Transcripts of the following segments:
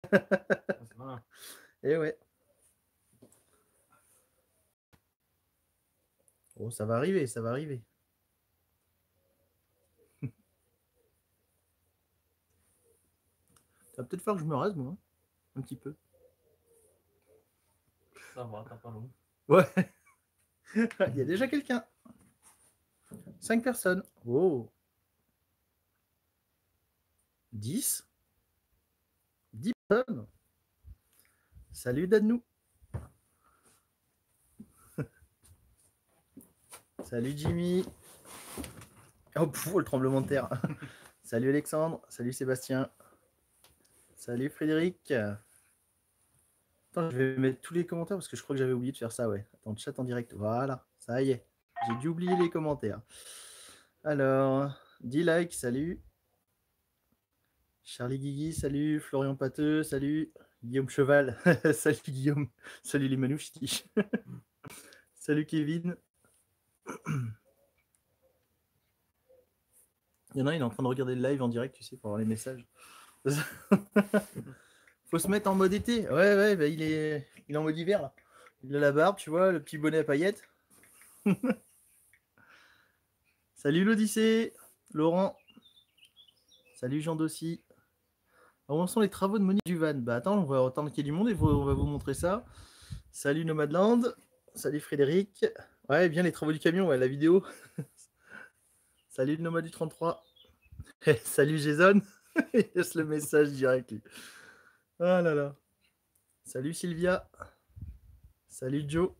C'est malin. Et ouais. Oh, ça va arriver, ça va arriver. Ça va peut-être falloir que je me rase, moi. Un petit peu. Ça va, t'as pas long. Ouais. Il y a déjà quelqu'un. 5 personnes. Oh. 10. 10 personnes. Salut Danou. Salut Jimmy. Oh, pff, le tremblement de terre. Salut Alexandre. Salut Sébastien. Salut Frédéric. Attends, je vais mettre tous les commentaires parce que je crois que j'avais oublié de faire ça, ouais. Attends, chat en direct. Voilà, ça y est. J'ai dû oublier les commentaires. Alors, 10 likes, salut. Charlie Guigui, salut. Florian Pateux, salut. Guillaume Cheval, salut Guillaume. Salut les manouches. Salut Kevin. Il y en a un, il est en train de regarder le live en direct, tu sais, pour avoir les messages. Faut se mettre en mode été. Ouais, ouais, bah il est en mode hiver là. Il a la barbe, tu vois, le petit bonnet à paillettes. Salut l'Odyssée, Laurent. Salut Jean Dossi. Alors, où en sont les travaux de Monique Duvan? Bah attends, on va attendre qu'il y ait du monde et on va vous montrer ça. Salut Nomadland. Salut Frédéric. Ouais, bien les travaux du camion, ouais, la vidéo. Salut le Nomad du 33. Salut Jason. Il laisse le message direct. Lui. Ah là là. Salut Sylvia. Salut Joe.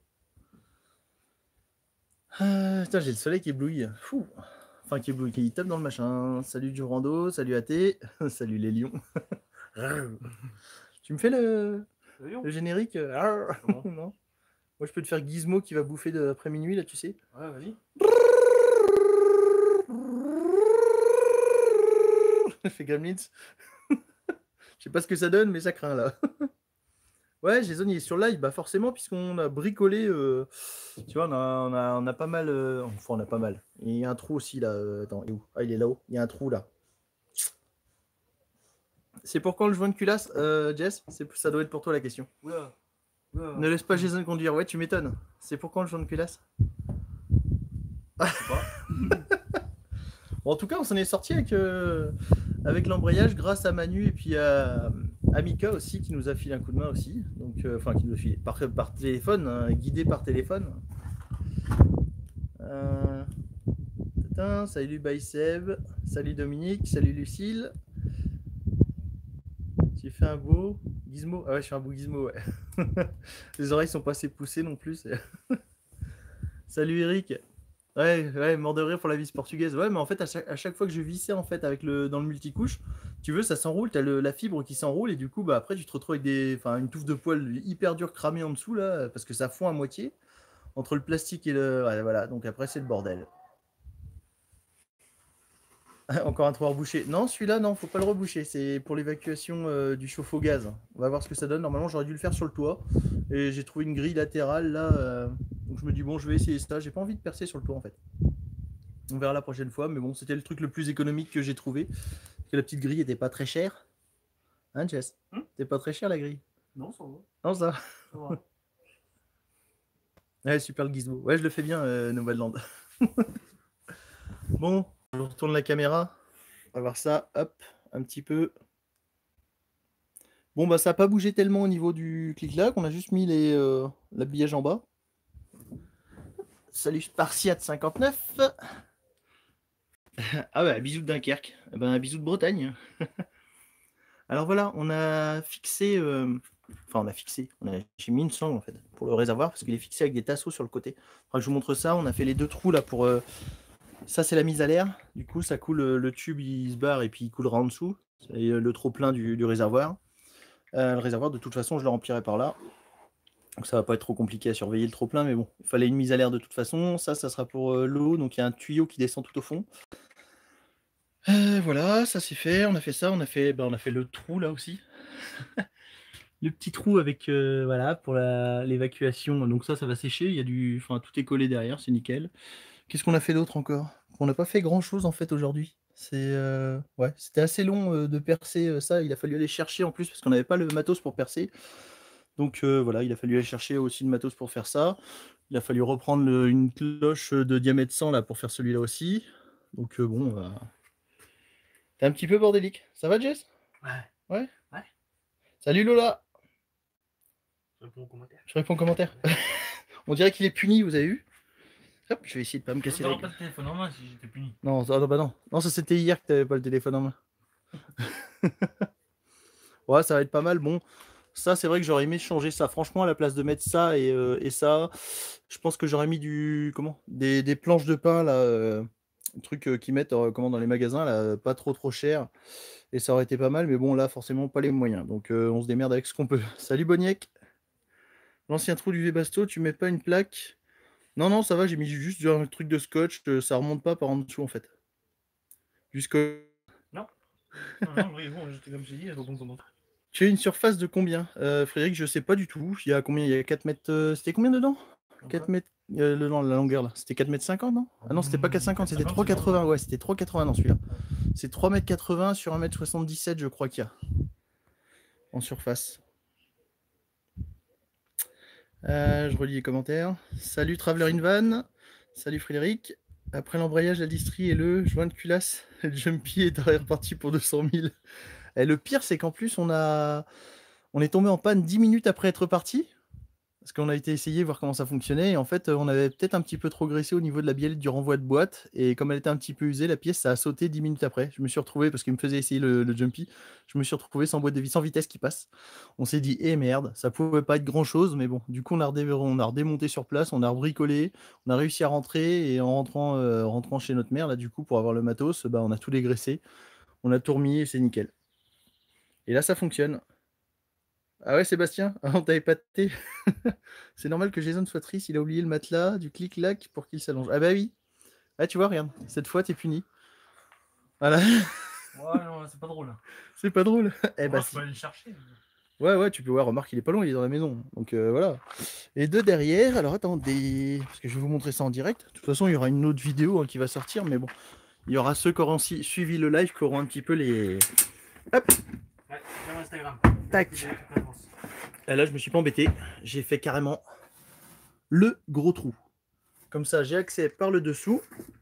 Putain, j'ai le soleil qui éblouit. Fou. Enfin, qui éblouit, qui tape dans le machin. Salut Durando. Salut AT. Salut les lions. Tu me fais le générique non. Moi, je peux te faire Gizmo qui va bouffer après minuit, là, tu sais. Ouais, vas-y. Je fais Gremlins. Je sais pas ce que ça donne, mais ça craint, là. Ouais, Jason, il est sur live, bah forcément, puisqu'on a bricolé, tu vois, on a pas mal, enfin, on a pas mal. Il y a un trou aussi, là, attends, il est où? Ah, il est là-haut, il y a un trou, là. C'est pour quand le joint de culasse, Jess? Ça doit être pour toi, la question. Oula. Oula. Ne laisse pas Jason conduire, ouais, tu m'étonnes. C'est pour quand le joint de culasse? Je sais pas. Bon, en tout cas, on s'en est sorti avec l'embrayage grâce à Manu et puis à Mika aussi qui nous a filé un coup de main aussi. Donc, enfin, qui nous a filé par téléphone, hein, guidé par téléphone. Salut Baïseb, salut Dominique, salut Lucille. Tu fais un beau gizmo? Ah ouais, je fais un beau gizmo, ouais. Les oreilles sont pas assez poussées non plus. Salut Eric. Ouais, ouais, mort de rire pour la vis portugaise. Ouais, mais en fait, à chaque fois que je vissais en fait avec dans le multicouche, tu veux, ça s'enroule, t'as la fibre qui s'enroule et du coup, bah après, tu te retrouves avec une touffe de poils hyper dure cramée en dessous là, parce que ça fond à moitié entre le plastique et le, ouais, voilà. Donc après, c'est le bordel. Encore un trou rebouché. Non, celui-là, non, faut pas le reboucher. C'est pour l'évacuation du chauffe-eau gaz. On va voir ce que ça donne. Normalement, j'aurais dû le faire sur le toit et j'ai trouvé une grille latérale là. Donc je me dis bon, je vais essayer ça. J'ai pas envie de percer sur le toit en fait. On verra la prochaine fois, mais bon, c'était le truc le plus économique que j'ai trouvé. Parce que la petite grille était pas très chère. Hein, Jess? C'était pas très cher la grille? Non, ça va. Non, ça. Ça va. Ouais, super le gizmo. Ouais, je le fais bien, Nomadland. Bon, je retourne la caméra. On va voir ça. Hop, un petit peu. Bon, bah, ça n'a pas bougé tellement au niveau du clic-clac. On a juste mis l'habillage en bas. Salut Spartiate 59. Ah ouais, bisous de Dunkerque. Eh ben, un bisou de Bretagne. Alors voilà, on a fixé. Enfin, on a fixé. J'ai mis une sangle en fait pour le réservoir parce qu'il est fixé avec des tasseaux sur le côté. Faudra que je vous montre ça. On a fait les 2 trous là pour. Ça, c'est la mise à l'air. Du coup, ça coule. Le tube il se barre et puis il coulera en dessous. C'est le trop plein du réservoir. Le réservoir, de toute façon, je le remplirai par là. Donc ça va pas être trop compliqué à surveiller le trop plein, mais bon, il fallait une mise à l'air de toute façon. Ça sera pour l'eau. Donc il y a un tuyau qui descend tout au fond. Voilà, ça c'est fait. On a fait ça. On a fait le trou là aussi. Le petit trou avec voilà pour l'évacuation. Donc ça va sécher. Il y a enfin tout est collé derrière, c'est nickel. Qu'est-ce qu'on a fait d'autre encore? On n'a pas fait grand chose en fait aujourd'hui. Ouais, c'était assez long, de percer, ça. Il a fallu aller chercher en plus parce qu'on n'avait pas le matos pour percer. Donc voilà, il a fallu aller chercher aussi le matos pour faire ça. Il a fallu reprendre une cloche de diamètre 100 là pour faire celui-là aussi. Donc bon, tu un petit peu bordélique. Ça va Jess? Ouais. Ouais? Ouais. Salut Lola! Je réponds aux commentaires. Je réponds aux commentaires. On dirait qu'il est puni, vous avez vu? Hop, je vais essayer de pas me casser la J'aurais pas gueule. le téléphone en main si j'étais puni. Non, ça bah non. Non, ça c'était hier que tu pas le téléphone en main. Ouais, ça va être pas mal. Bon, ça, c'est vrai que j'aurais aimé changer ça. Franchement, à la place de mettre ça et ça, je pense que j'aurais mis des planches de pain là, trucs, qu'ils mettent, comment dans les magasins là, pas trop cher et ça aurait été pas mal, mais bon là, forcément pas les moyens. Donc on se démerde avec ce qu'on peut. Salut Boniek! L'ancien trou du Webasto, tu mets pas une plaque? Non, non, ça va, j'ai mis juste un truc de scotch, ça remonte pas par en dessous en fait. Jusque Non. Non, oui, bon, comme je t'ai dit, il faut qu'on commence. Tu as une surface de combien? Frédéric, je sais pas du tout. Il y a combien? Il y a 4 mètres, c'était combien dedans? 4 mètres, non, la longueur là, c'était 4,50 m non? Ah non, c'était pas 4,50 m, c'était 3,80 m. Ouais, c'était 3,80 m dans celui-là. C'est 3,80 m sur 1,77 m, je crois qu'il y a en surface. Je relis les commentaires. Salut Traveler in Van. Salut Frédéric. Après l'embrayage, la distrie et le joint de culasse, le Jumpy est reparti pour 200 000. Et le pire, c'est qu'en plus, on est tombé en panne 10 minutes après être parti. Parce qu'on a été essayer, voir comment ça fonctionnait. Et en fait, on avait peut-être un petit peu trop graissé au niveau de la biellette du renvoi de boîte. Et comme elle était un petit peu usée, la pièce, ça a sauté 10 minutes après. Je me suis retrouvé, parce qu'il me faisait essayer le Jumpy, je me suis retrouvé sans boîte de vie, sans vitesse qui passe. On s'est dit, eh merde, ça pouvait pas être grand-chose. Mais bon, du coup, on a redémonté sur place, on a bricolé, on a réussi à rentrer. Et en rentrant chez notre mère, là, du coup, pour avoir le matos, bah, on a tout dégraissé. On a tout remis et c'est nickel. Et là, ça fonctionne. Ah ouais, Sébastien? Ah, on t'a épaté. C'est normal que Jason soit triste, il a oublié le matelas, du clic-clac pour qu'il s'allonge. Ah bah oui. Ah, tu vois, regarde, cette fois, t'es puni. Voilà. Ouais, non, c'est pas drôle. C'est pas drôle. Eh bah Moi, je si. peux aller le chercher. Ouais, tu peux voir, remarque, il est pas loin, il est dans la maison. Donc voilà. Et de derrière, alors attendez, parce que je vais vous montrer ça en direct. De toute façon, il y aura une autre vidéo qui va sortir, mais bon. Il y aura ceux qui auront suivi le live qui auront un petit peu les... Hop. Ouais, sur Instagram. Tac. Et là, je me suis pas embêté. J'ai fait carrément le gros trou. Comme ça, j'ai accès par le dessous.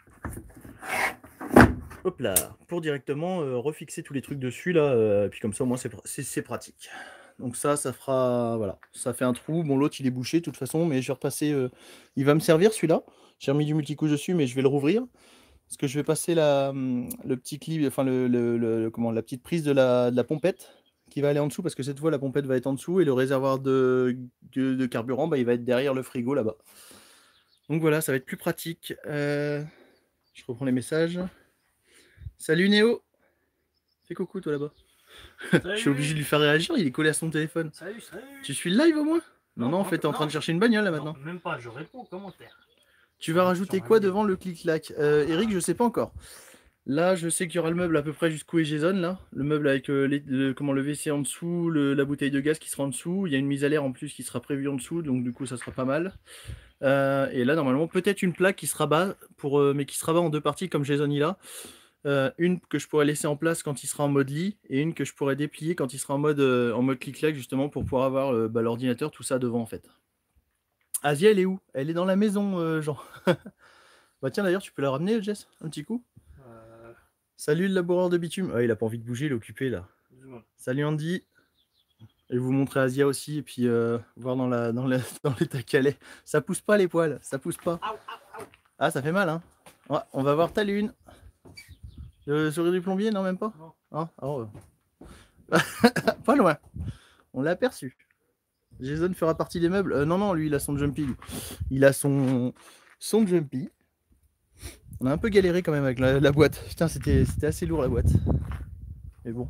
Hop là, pour directement refixer tous les trucs dessus là. Et puis comme ça, au moins, c'est pratique. Donc ça fera... Voilà, ça fait un trou. Bon, l'autre, il est bouché de toute façon, mais je vais repasser... il va me servir celui-là. J'ai remis du multicouche dessus, mais je vais le rouvrir. Parce que je vais passer le petit clip, enfin la petite prise de la pompette qui va aller en dessous, parce que cette fois la pompette va être en dessous et le réservoir de carburant, bah, il va être derrière le frigo là-bas. Donc voilà, ça va être plus pratique. Je reprends les messages. Salut Néo! Fais coucou toi là-bas. Je suis obligé de lui faire réagir, il est collé à son téléphone. Salut. Tu suis le live au moins? Non, en fait, t'es en train de chercher une bagnole là maintenant. Non, même pas, je réponds aux commentaires. Tu vas rajouter quoi devant le clic-clac? Eric, je sais pas encore. Là, je sais qu'il y aura le meuble à peu près jusqu'où est Jason, là. Le meuble avec le WC en dessous, la bouteille de gaz qui sera en dessous. Il y a une mise à l'air en plus qui sera prévue en dessous, donc du coup, ça sera pas mal. Et là, normalement, peut-être une plaque qui sera bas, mais qui sera bas en deux parties, comme Jason il a. Une que je pourrais laisser en place quand il sera en mode lit, et une que je pourrais déplier quand il sera en mode clic-clac, justement, pour pouvoir avoir l'ordinateur, tout ça devant, en fait. Asia, elle est où? Elle est dans la maison, Jean. Bah tiens, d'ailleurs, tu peux la ramener, Jess, un petit coup? Salut le laboureur de bitume. Ah, il a pas envie de bouger, il est occupé là. Salut Andy. Et vous montrer Asia aussi, et puis voir dans l'état qu'elle est. Ça pousse pas les poils, ça pousse pas. Ah, ça fait mal, hein. Ouais, on va voir ta lune. Le sourire du plombier, non, même pas? Non. Ah, oh. Pas loin. On l'a aperçu. Jason fera partie des meubles. Non, lui, il a son jumpy. Il a son jumpy. On a un peu galéré quand même avec la boîte. Putain, c'était assez lourd la boîte. Mais bon.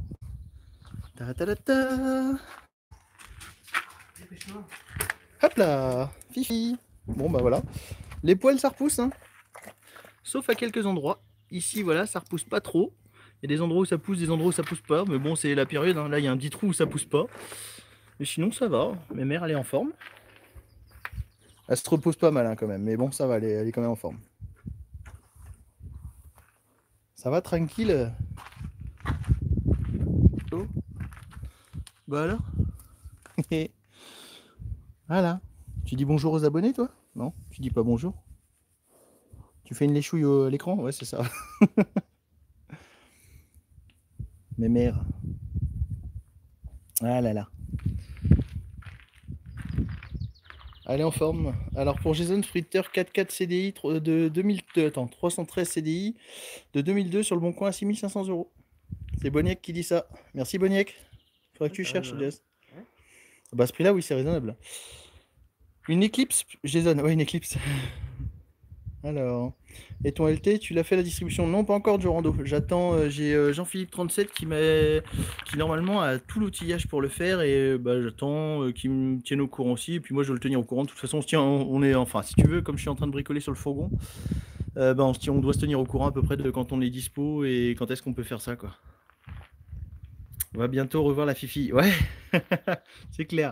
Hop là, Fifi. Bon bah voilà. Les poils ça repousse, hein. Sauf à quelques endroits. Ici voilà, ça repousse pas trop. Il y a des endroits où ça pousse, des endroits où ça pousse pas. Mais bon, c'est la période, hein. Là il y a un petit trou où ça pousse pas. Mais sinon ça va. Ma mère elle est en forme. Elle se repose pas mal, hein, quand même. Mais bon, ça va, elle est quand même en forme. Ça va tranquille? Oh. Bah alors? Voilà. Tu dis bonjour aux abonnés, toi? Non? Tu dis pas bonjour? Tu fais une léchouille à l'écran? Ouais, c'est ça. Mes mères. Ah là là. Allez en forme. Alors pour Jason Fritter 4.4 CDI de 2002, attends, 313 CDI de 2002 sur le bon coin à 6500 €. C'est Boniek qui dit ça. Merci Boniek. Faudrait que tu cherches, Jazz. Ouais. Bah à ce prix-là, oui, c'est raisonnable. Une Eclipse, Jason. Ouais, une Eclipse. Alors, et ton LT, tu l'as fait la distribution? Non, pas encore, Durando. J'attends, j'ai Jean-Philippe 37 qui normalement a tout l'outillage pour le faire et bah, j'attends qu'il me tienne au courant aussi. Et puis moi, je vais le tenir au courant. De toute façon, on est, enfin, si tu veux, comme je suis en train de bricoler sur le fourgon, bah, on doit se tenir au courant à peu près de quand on est dispo et quand est-ce qu'on peut faire ça, quoi. On va bientôt revoir la Fifi. Ouais, c'est clair.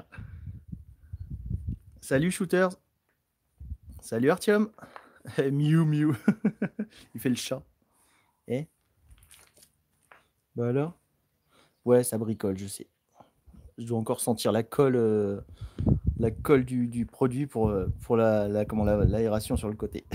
Salut Shooters. Salut Artium. Miou Miou. Il fait le chat. Eh? Bah alors? Ouais, ça bricole, je sais. Je dois encore sentir la colle du produit pour l'aération sur le côté.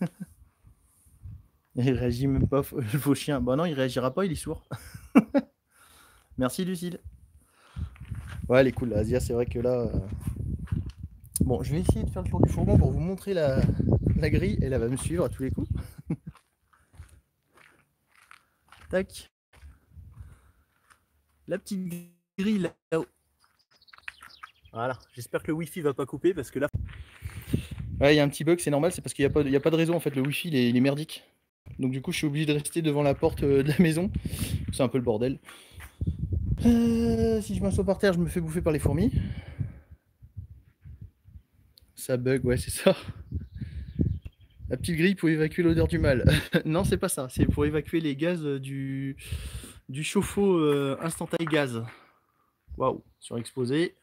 Il réagit même pas, le faux chien. Bah non, il réagira pas, il est sourd. Merci Lucille. Ouais, elle est cool, Asia, c'est vrai que là... Bon, je vais essayer de faire le tour du fourgon pour vous montrer la grille. Elle va me suivre à tous les coups. Tac. La petite grille là-haut. Voilà, j'espère que le wifi va pas couper parce que là... Ouais, il y a un petit bug, c'est normal, c'est parce qu'il n'y a pas de réseau en fait, le wifi il est merdique. Donc du coup je suis obligé de rester devant la porte de la maison. C'est un peu le bordel. Si je m'assois par terre, je me fais bouffer par les fourmis. Ça bug, ouais c'est ça. La petite grille pour évacuer l'odeur du mal. Non, c'est pas ça, c'est pour évacuer les gaz du chauffe-eau instantané gaz. Waouh, surexposé.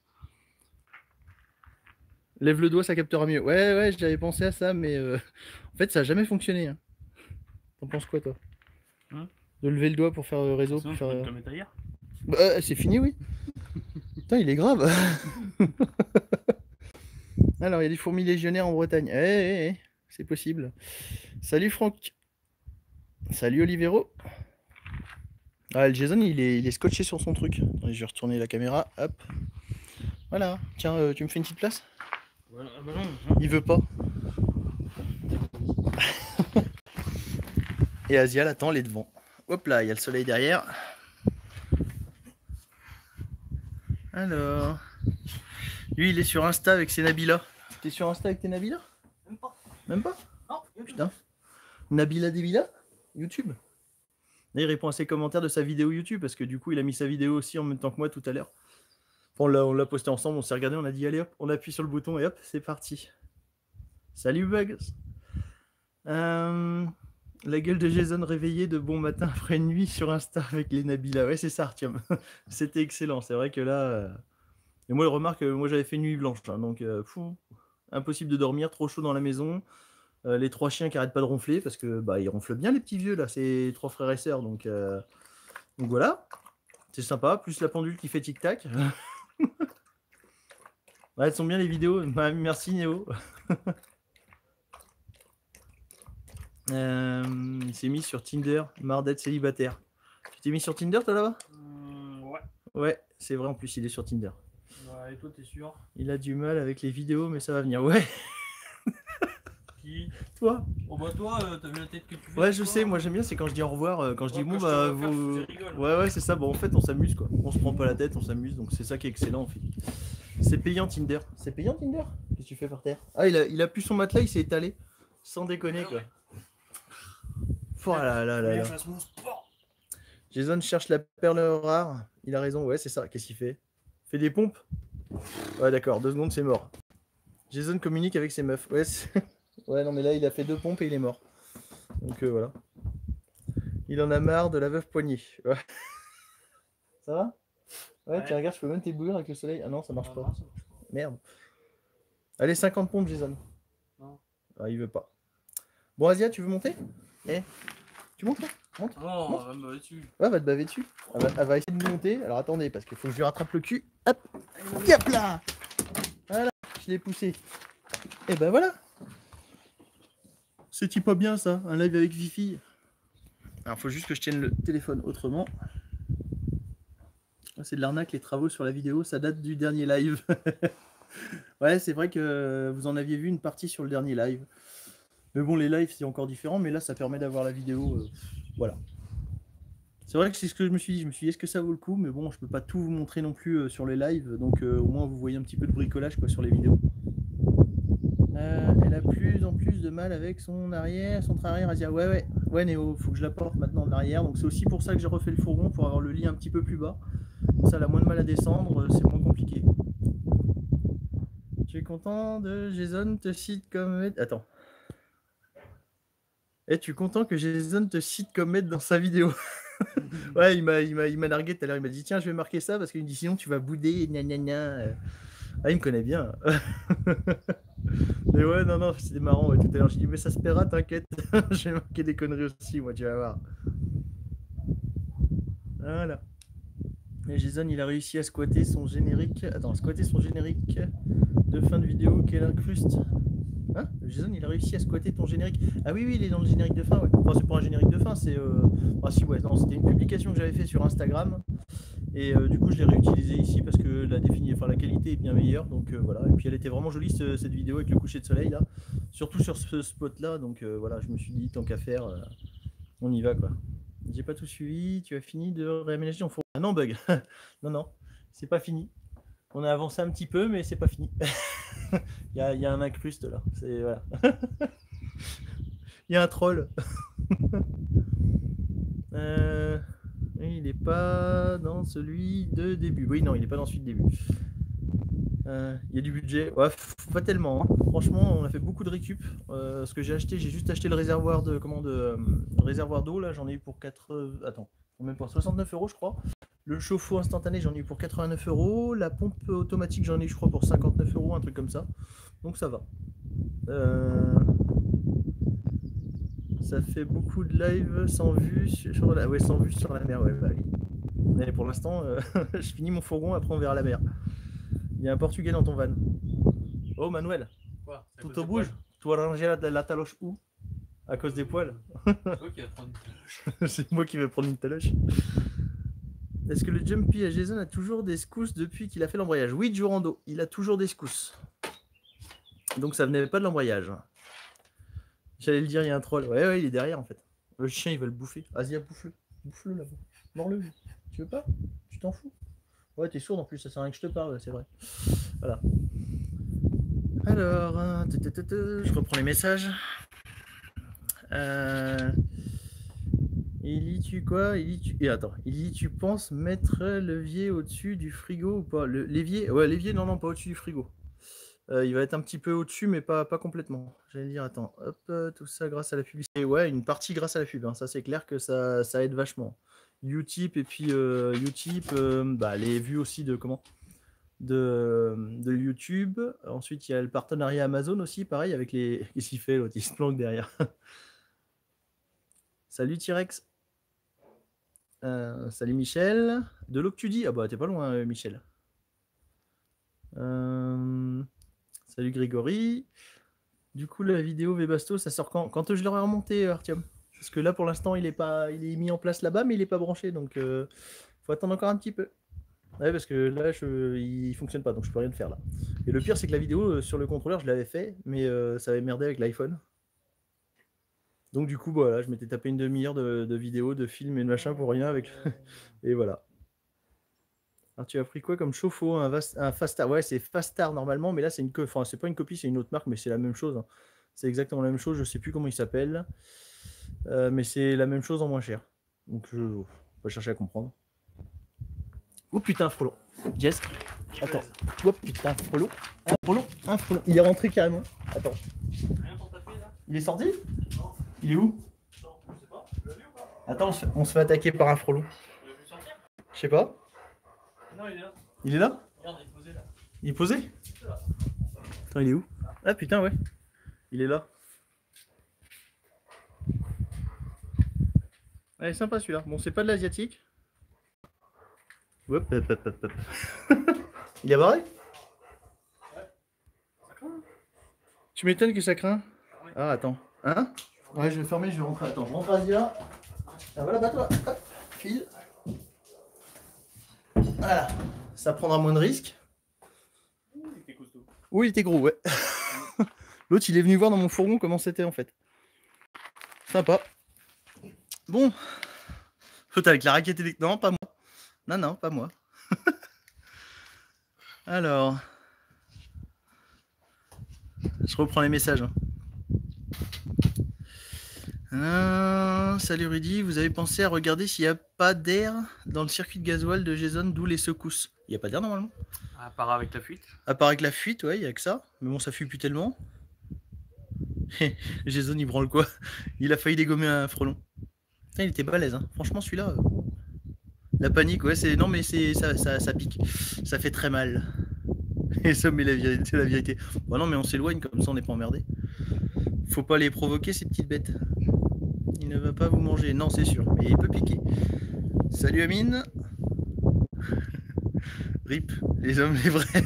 Lève le doigt, ça captera mieux. Ouais, j'avais pensé à ça, mais en fait, ça n'a jamais fonctionné. Hein. T'en penses quoi, toi? De lever le doigt pour faire réseau pour faire... te mettre ailleurs. Bah, c'est fini, oui. Putain, il est grave. Alors, il y a des fourmis légionnaires en Bretagne. C'est possible. Salut, Franck. Salut, Olivero. Ah, le Jason, il est scotché sur son truc. Attendez, je vais retourner la caméra. Hop. Voilà. Tiens, tu me fais une petite place? Voilà. Ah bah non. Il veut pas. Et Asia, attends, elle est devant. Hop là, il y a le soleil derrière. Alors... Lui, il est sur Insta avec ses Nabila. T'es sur Insta avec tes Nabila? Même pas. Même pas? Non. Putain. Nabila Debila? YouTube? Là, il répond à ses commentaires de sa vidéo YouTube parce que du coup, il a mis sa vidéo aussi en même temps que moi tout à l'heure. On l'a posté ensemble, on s'est regardé, on a dit allez hop, on appuie sur le bouton et hop, c'est parti. Salut Bugs. La gueule de Jason réveillé de bon matin après une nuit sur Insta avec les Nabila. Ouais, c'est ça, Artium. C'était excellent. C'est vrai que là... Et moi, remarque, moi j'avais fait une nuit blanche. Hein, donc, impossible de dormir, trop chaud dans la maison. Les trois chiens qui arrêtent pas de ronfler parce que bah, ils ronflent bien, les petits vieux, là. C'est trois frères et sœurs. Donc voilà. C'est sympa. Plus la pendule qui fait tic-tac. Ouais, elles sont bien les vidéos. Merci Néo. Il s'est mis sur Tinder, marre d'être célibataire. Tu t'es mis sur Tinder toi là-bas? Ouais. Ouais, c'est vrai en plus il est sur Tinder. Ouais, et toi t'es sûr? Il a du mal avec les vidéos mais ça va venir. Ouais. Qui? Toi? Oh bah toi, t'as vu la tête que tu fais? Ouais je sais, moi j'aime bien c'est quand je dis au revoir, quand je dis bon bah vous... Rigole. Ouais c'est ça, bon en fait on s'amuse quoi. On se prend pas la tête, on s'amuse donc c'est ça qui est excellent en fait. C'est payant Tinder. C'est payant Tinder? Qu'est-ce que tu fais par terre? Ah il a plus son matelas, il s'est étalé. Sans déconner quoi. Oh là là là là. Jason cherche la perle rare. Il a raison, ouais, c'est ça. Qu'est-ce qu'il fait? Fait des pompes? Ouais, d'accord, 2 secondes, c'est mort. Jason communique avec ses meufs. Ouais, ouais, non, mais là, il a fait 2 pompes et il est mort. Donc voilà. Il en a marre de la veuve poignée. Ouais. Ça va? Ouais, tiens, regarde, je peux même t'éblouir avec le soleil. Ah non, ça marche pas. Non, ça marche pas. Merde. Allez, 50 pompes, Jason. Non. Ah, il veut pas. Bon, Asia, tu veux monter? Eh, tu montes là? Monte. Oh, Monte. elle va me baver dessus. Ouais, elle va te baver dessus. Elle va essayer de monter. Alors attendez, parce qu'il faut que je lui rattrape le cul. Hop. Hop là. Voilà, je l'ai poussé. Et ben voilà. C'est-tu pas bien ça, un live avec Fifi? Alors faut juste que je tienne le téléphone autrement. C'est de l'arnaque, les travaux sur la vidéo, ça date du dernier live. Ouais, c'est vrai que vous en aviez vu une partie sur le dernier live. Mais bon, les lives c'est encore différent, mais là ça permet d'avoir la vidéo. Voilà. C'est vrai que c'est ce que je me suis dit. Je me suis dit, est-ce que ça vaut le coup? Mais bon, je peux pas tout vous montrer non plus sur les lives, donc au moins vous voyez un petit peu de bricolage quoi, sur les vidéos. Elle a plus en plus de mal avec son arrière, son arrière. Elle dit, ouais, Néo, faut que je la porte maintenant en arrière. Donc c'est aussi pour ça que j'ai refait le fourgon, pour avoir le lit un petit peu plus bas. Ça, elle a moins de mal à descendre, c'est moins compliqué. Tu es content de Jason te cite comme... Attends. Tu es content que Jason te cite comme maître dans sa vidéo? Ouais, il m'a nargué tout à l'heure. Il m'a dit, tiens, je vais marquer ça parce qu'il me dit, sinon tu vas bouder, gna gna gna. Ah, il me connaît bien. Mais ouais, non, c'était marrant. Ouais, tout à l'heure, j'ai dit, mais ça se paiera, t'inquiète. J'ai marqué des conneries aussi, moi, tu vas voir. Voilà. Et Jason, il a réussi à squatter son générique. Attends, squatter son générique de fin de vidéo qu'elle incruste. Hein? Jason, il a réussi à squatter ton générique. Ah oui, il est dans le générique de fin, ouais. Enfin, c'est pas un générique de fin, c'est. Ah si, ouais, non, c'était une publication que j'avais fait sur Instagram. Et du coup, je l'ai réutilisée ici parce que la qualité est bien meilleure. Donc voilà. Et puis elle était vraiment jolie cette vidéo avec le coucher de soleil là. Surtout sur ce spot là. Donc voilà, je me suis dit, tant qu'à faire, on y va quoi. J'ai pas tout suivi. Tu as fini de réaménager ton fourgon? Ah non, bug. Non, c'est pas fini. On a avancé un petit peu, mais c'est pas fini. Il y a un incruste là. Voilà. Il y a un troll. Il n'est pas dans celui de début. Oui, non, il n'est pas dans celui de début. Il y a du budget. Ouais, pas tellement. Hein. Franchement, on a fait beaucoup de récup. Ce que j'ai juste acheté le réservoir réservoir d'eau. Là, j'en ai eu pour 4. Attends, même pas 69 €, je crois. Le chauffe-eau instantané, j'en ai eu pour 89 €. La pompe automatique, j'en ai eu, je crois, pour 59 €, un truc comme ça. Donc ça va. Ça fait beaucoup de live sans vue sur la, sans vue sur la mer. Ouais, bah oui. Mais pour l'instant, je finis mon fourgon, après on verra la mer. Il y a un portugais dans ton van. Oh Manuel, Quoi? tout au bouge. Tu as rangé la taloche où? À cause des poils. C'est toi qui vas prendre une taloche. C'est moi qui vais prendre une taloche. Est-ce que le Jumpy à Jason a toujours des secousses depuis qu'il a fait l'embrayage? Oui, Durando, il a toujours des secousses. Donc ça venait pas de l'embrayage. J'allais le dire, il y a un troll. Ouais, il est derrière en fait. Le chien, il va le bouffer. Vas-y, bouffe-le. Bouffe-le là-bas. Mords-le. Tu veux pas? Tu t'en fous? Ouais, t'es sourde en plus, ça sert à rien que je te parle, c'est vrai. Voilà. Alors, je reprends les messages. Il dit tu quoi? Il dit tu... Et attends, il dit tu penses mettre l'évier au-dessus du frigo ou pas? L'évier? Ouais, l'évier, non, pas au-dessus du frigo. Il va être un petit peu au-dessus, mais pas complètement. J'allais dire, attends, hop, tout ça grâce à la publicité. Ouais, une partie grâce à la pub. Hein. Ça, c'est clair que ça aide vachement. Utip et puis Utip, les vues aussi de YouTube. Ensuite, il y a le partenariat Amazon aussi, pareil, avec les. Qu'est-ce qu'il fait l'autre? Il se planque derrière. Salut T-Rex. Salut Michel. De l'eau que tu dis? Ah bah t'es pas loin, Michel. Salut Grégory. Du coup, la vidéo Webasto, ça sort quand? Quand je l'aurai remonté, Artium. Parce que là, pour l'instant, il est mis en place là-bas, mais il n'est pas branché. Donc, faut attendre encore un petit peu. Ouais, parce que là, il fonctionne pas, donc je peux rien faire là. Et le pire, c'est que la vidéo sur le contrôleur, je l'avais fait, mais ça avait merdé avec l'iPhone. Donc du coup, voilà, je m'étais tapé une demi-heure de vidéos, de films et de machin pour rien avec. Et voilà. Alors tu as pris quoi comme chauffe-eau? Un Fastar? Ouais, c'est Fastar normalement, mais là c'est c'est pas une copie, c'est une autre marque, mais c'est la même chose. Hein. C'est exactement la même chose, je sais plus comment il s'appelle. Mais c'est la même chose en moins cher. Donc je vais chercher à comprendre. Oh putain, Frollo. Jess. Attends. Oh putain, Frollo. Un Frollo. Il est rentré carrément. Attends. Rien pour taper là? Il est sorti? Non. Il est où? Non, je sais pas. Tu l'as vu ou pas? Attends, on se fait attaquer par un Frollo. Tu l'as vu sortir? Je sais pas. Non, il est là. Il est là? Regarde, il est posé là. Il est posé? Attends, il est où? Ah putain, ouais. Il est là. Elle est sympa celui-là. Bon, c'est pas de l'asiatique. Hop, hop, hop, hop, hop. Il a barré? Tu m'étonnes que ça craint. Ah, attends. Hein? Ouais, je vais fermer, je vais rentrer. Attends, je rentre à Zia. Ah, voilà, bateau. Hop, file. Voilà. Ça prendra moins de risques. Il était costaud. Oui, il était gros, ouais. L'autre, il est venu voir dans mon fourgon comment c'était en fait. Sympa. Bon. Faute avec la raquette électrique. Non, pas moi. Non, non, pas moi. Alors. Je reprends les messages. Salut Rudy, vous avez pensé à regarder s'il n'y a pas d'air dans le circuit de gasoil de Jason, d'où les secousses? Il n'y a pas d'air normalement. À part avec la fuite. À part avec la fuite, ouais, il n'y a que ça. Mais bon, ça fuit plus tellement. Jason, il branle quoi? Il a failli dégommer un frelon. Putain, il était balèze, hein. Franchement, celui-là. La panique, ouais, c'est. Non, mais ça pique. Ça fait très mal. Et ça, mais c'est la vérité. Bah non, mais on s'éloigne, comme ça on n'est pas emmerdé. Faut pas les provoquer, ces petites bêtes. Il ne va pas vous manger, non, c'est sûr, mais il peut piquer. Salut Amine. Rip, les hommes, les vrais.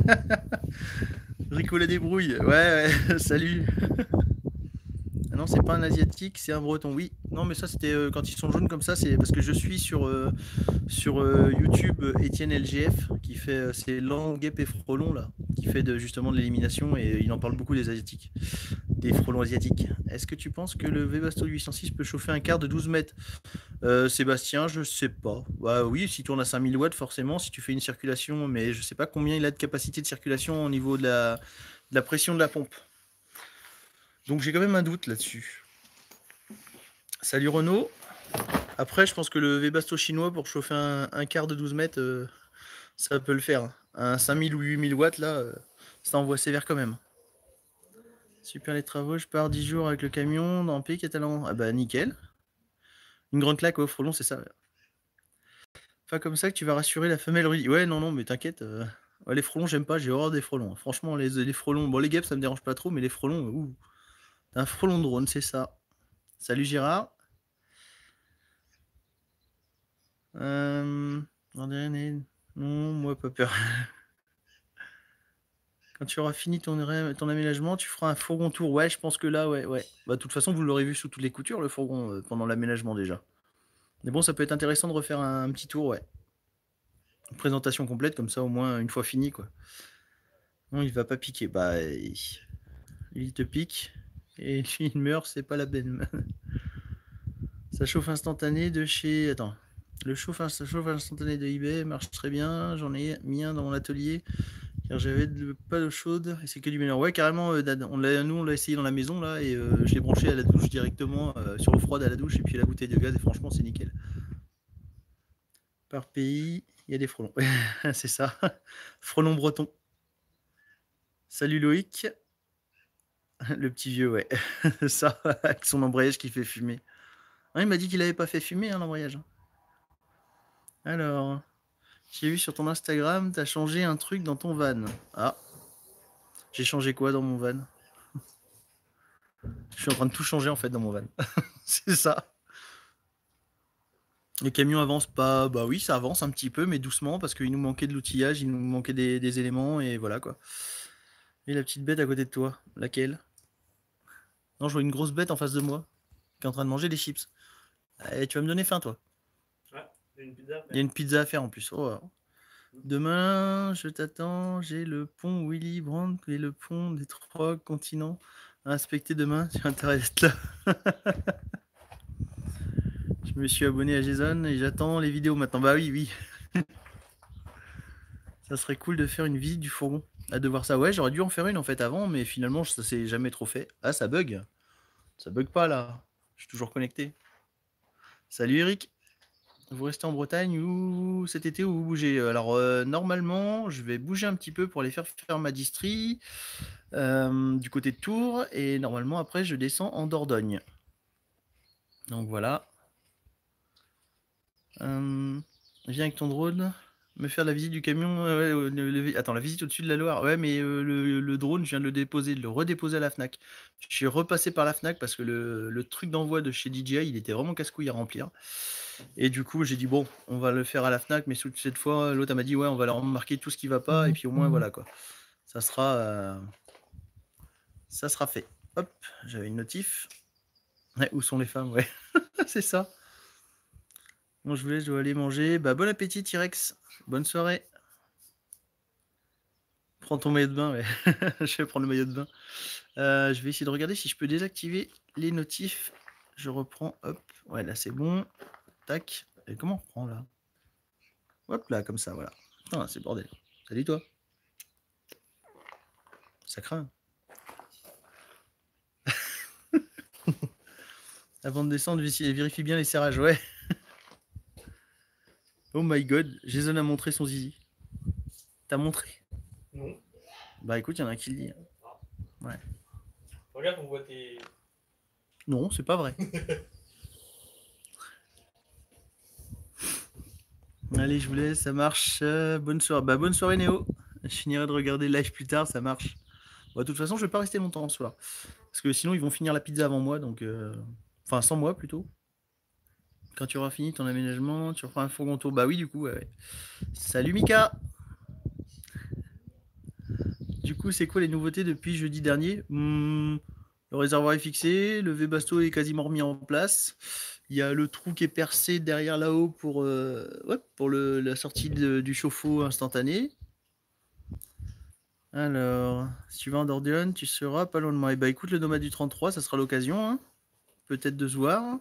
Rico la débrouille, ouais, salut. Ah non, c'est pas un asiatique, c'est un breton, oui. Non, mais ça, c'était quand ils sont jaunes comme ça, c'est parce que je suis sur YouTube Étienne LGF, qui fait, c'est Languep et Frelon, là, qui fait justement de l'élimination, et il en parle beaucoup des asiatiques, des frelons asiatiques. Est-ce que tu penses que le Webasto 806 peut chauffer un quart de 12 mètres? Sébastien, je sais pas. Bah oui, si tu tournes à 5000 watts, forcément, si tu fais une circulation, mais je sais pas combien il a de capacité de circulation au niveau de la pression de la pompe. Donc j'ai quand même un doute là-dessus. Salut Renaud. Après, je pense que le Webasto chinois pour chauffer un quart de 12 mètres, ça peut le faire. Un 5000 ou 8000 watts, là, ça envoie sévère quand même. Super les travaux, je pars 10 jours avec le camion dans Pays Catalan. Ah bah nickel. Une grande claque au frelon, c'est ça. Pas comme ça que tu vas rassurer la femelle Rudy. Ouais, non, non, mais t'inquiète. Ouais, les frelons, j'aime pas, j'ai horreur des frelons. Franchement, les frelons, bon, les guêpes, ça me dérange pas trop, mais les frelons, ouh. T'as un frelon drone, c'est ça. Salut Gérard. Non, moi, pas peur. Quand tu auras fini ton aménagement, tu feras un fourgon tour. Ouais, je pense que là, ouais, ouais. Bah, de toute façon, vous l'aurez vu sous toutes les coutures, le fourgon, pendant l'aménagement déjà. Mais bon, ça peut être intéressant de refaire un petit tour, ouais. Une présentation complète, comme ça, au moins, une fois fini, quoi. Non, il va pas piquer. Bah, il te pique. Et lui, il meurt, c'est pas la peine. Ça chauffe instantané de chez. Attends. Ça chauffe instantané de eBay marche très bien. J'en ai mis un dans mon atelier car j'avais pas d'eau chaude et c'est que du mélange. Ouais, carrément, nous on l'a essayé dans la maison là et je l'ai branché à la douche directement sur l'eau froide à la douche et puis la bouteille de gaz et franchement c'est nickel. Par pays, il y a des frelons. C'est ça. Frelon breton. Salut Loïc. Le petit vieux, ouais. Ça, avec son embrayage qui fait fumer. Ah, il m'a dit qu'il avait pas fait fumer hein, l'embrayage. Alors, j'ai vu sur ton Instagram, t'as changé un truc dans ton van. Ah, j'ai changé quoi dans mon van? Je suis en train de tout changer en fait dans mon van. C'est ça. Les camions avancent pas. Bah oui, ça avance un petit peu, mais doucement parce qu'il nous manquait de l'outillage, il nous manquait des éléments et voilà quoi. Et la petite bête à côté de toi, laquelle? Non, je vois une grosse bête en face de moi qui est en train de manger des chips. Eh, tu vas me donner faim toi. Ouais, une pizza. Il y a une pizza à faire en plus. Oh. Demain, je t'attends. J'ai le pont Willy Brandt et le pont des 3 continents à inspecter demain. Tu as intérêt d'être là. Je me suis abonné à Jason et j'attends les vidéos maintenant. Bah oui, oui. Ça serait cool de faire une visite du fourgon. À de voir ça. Ouais, j'aurais dû en faire une en fait avant, mais finalement, ça s'est jamais trop fait. Ah, ça bug. Ça bug pas là. Je suis toujours connecté. Salut Eric. Vous restez en Bretagne ou cet été ou vous bougez? Alors normalement, je vais bouger un petit peu pour aller faire ma distrie du côté de Tours et normalement après je descends en Dordogne. Donc voilà. Viens avec ton drone. Me faire la visite du camion. Attends, la visite au-dessus de la Loire. Ouais, mais le drone, je viens de le déposer, de le redéposer à la Fnac. Je suis repassé par la Fnac parce que le truc d'envoi de chez DJI, il était vraiment casse-couille à remplir. Et du coup, j'ai dit, bon, on va le faire à la Fnac, mais cette fois, l'autre m'a dit, ouais, on va leur marquer tout ce qui va pas, et puis au moins, voilà, quoi. Ça sera fait. Hop, j'avais une notif. Ouais, où sont les femmes? Ouais, c'est ça. Bon, je dois aller manger. Bah, bon appétit, T-Rex. Bonne soirée. Prends ton maillot de bain, ouais. Je vais prendre le maillot de bain. Je vais essayer de regarder si je peux désactiver les notifs. Je reprends, hop. Ouais, là, c'est bon. Tac. Et comment on reprend, là? Hop, là, comme ça, voilà. Putain, c'est le bordel. Salut, toi. Ça craint. Avant de descendre, vérifie bien les serrages, ouais. Oh my god, Jason a montré son zizi. T'as montré? Non. Bah écoute, il y en a un qui le dit. Ouais. Regarde, on voit tes. Non, c'est pas vrai. Allez, je vous laisse, ça marche. Bonne soirée. Bah bonne soirée, Néo. Je finirai de regarder le live plus tard, ça marche. Bah, de toute façon, je vais pas rester longtemps ce soir. Parce que sinon, ils vont finir la pizza avant moi, donc... Enfin, sans moi, plutôt. Quand tu auras fini ton aménagement, tu reprends un fourgon tour. Bah oui, du coup, ouais. Salut, Mika. Du coup, c'est quoi les nouveautés depuis jeudi dernier? Le réservoir est fixé, le Webasto est quasiment remis en place. Il y a le trou qui est percé derrière là-haut pour la sortie du chauffe-eau instantané. Alors, si tu vas en Dordogne, tu seras pas loin de moi. Et bah écoute, le Nomade du 33, ça sera l'occasion, hein, peut-être de se voir.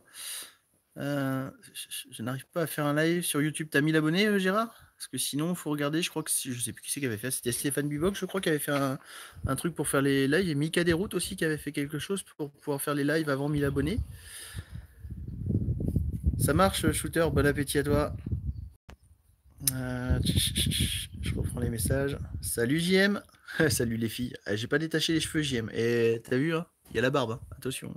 Je n'arrive pas à faire un live sur YouTube. T'as 1000 abonnés, Gérard? Parce que sinon, il faut regarder. Je crois que je sais plus qui c'est qui avait fait. C'était Stéphane Biboc, je crois, qui avait fait un truc pour faire les lives. Et Mika Desroutes aussi qui avait fait quelque chose pour pouvoir faire les lives avant 1000 abonnés. Ça marche, Shooter. Bon appétit à toi. Je reprends les messages. Salut JM. Salut les filles. J'ai pas détaché les cheveux JM. Et t'as vu, hein, il y a la barbe. Hein. Attention.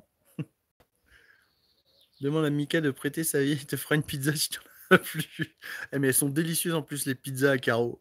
Demande à Mika de prêter sa vie. Il te fera une pizza si tu n'en as plus. Mais elles sont délicieuses en plus, les pizzas à carreaux.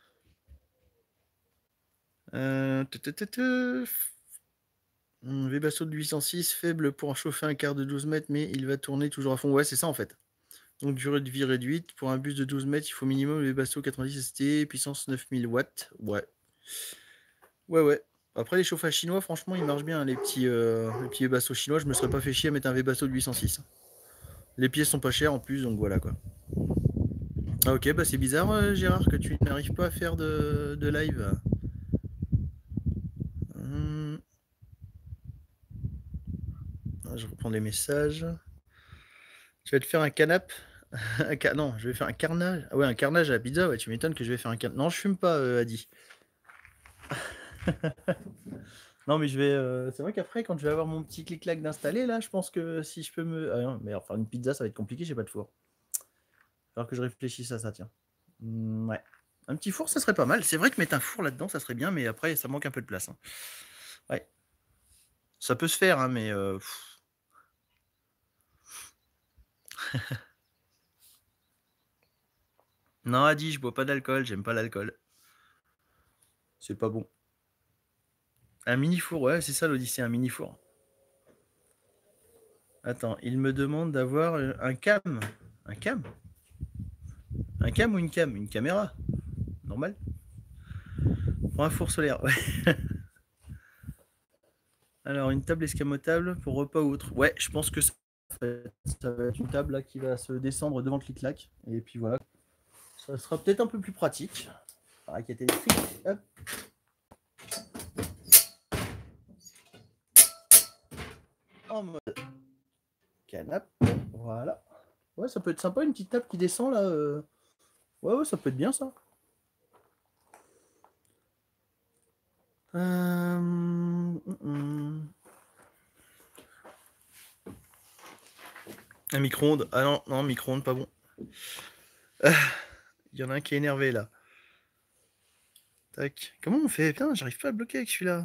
Webasto de 806, faible pour en chauffer un quart de 12 mètres, mais il va tourner toujours à fond. Ouais, c'est ça en fait. Donc durée de vie réduite. Pour un bus de 12 mètres, il faut minimum le Webasto 90 ST, puissance 9000 watts. Ouais. Ouais. Après, les chauffages chinois, franchement, ils marchent bien. Hein, les petits Webasto chinois, je me serais pas fait chier à mettre un Webasto de 806. Les pièces sont pas chères en plus, donc voilà quoi. Ah ok, bah c'est bizarre, Gérard, que tu n'arrives pas à faire de live. Je reprends les messages. Tu vas te faire un canap. Non, je vais faire un carnage. Ah ouais, un carnage à la pizza. Ouais, tu m'étonnes que je vais faire un carnage. Non, je fume pas, Adi. Non, mais je vais. C'est vrai qu'après, quand je vais avoir mon petit clic-clac d'installer, là, je pense que si je peux me. Ah non, mais enfin, une pizza, ça va être compliqué, j'ai pas de four. Alors que je réfléchisse à ça, tiens. Ouais. Un petit four, ça serait pas mal. C'est vrai que mettre un four là-dedans, ça serait bien, mais après, ça manque un peu de place. Hein. Ouais. Ça peut se faire, hein, mais. Non, Adi, je bois pas d'alcool, j'aime pas l'alcool. C'est pas bon. Un mini four, ouais, c'est ça l'Odyssée, un mini four. Attends, il me demande d'avoir un cam. Un cam? Un cam ou une cam? Une caméra? Normal? Pour un four solaire, ouais. Alors, une table escamotable pour repas ou autre. Ouais, je pense que ça va être une table là qui va se descendre devant le clic-clac. Et puis voilà. Ça sera peut-être un peu plus pratique. Raquette électrique. Hop. En mode canapé. Voilà. Ouais, ça peut être sympa, une petite table qui descend là. Ouais, ça peut être bien ça. Un micro-ondes. Ah non, micro-ondes, pas bon. Il y en a un qui est énervé là. Tac. Comment on fait? Putain, j'arrive pas à bloquer avec celui-là.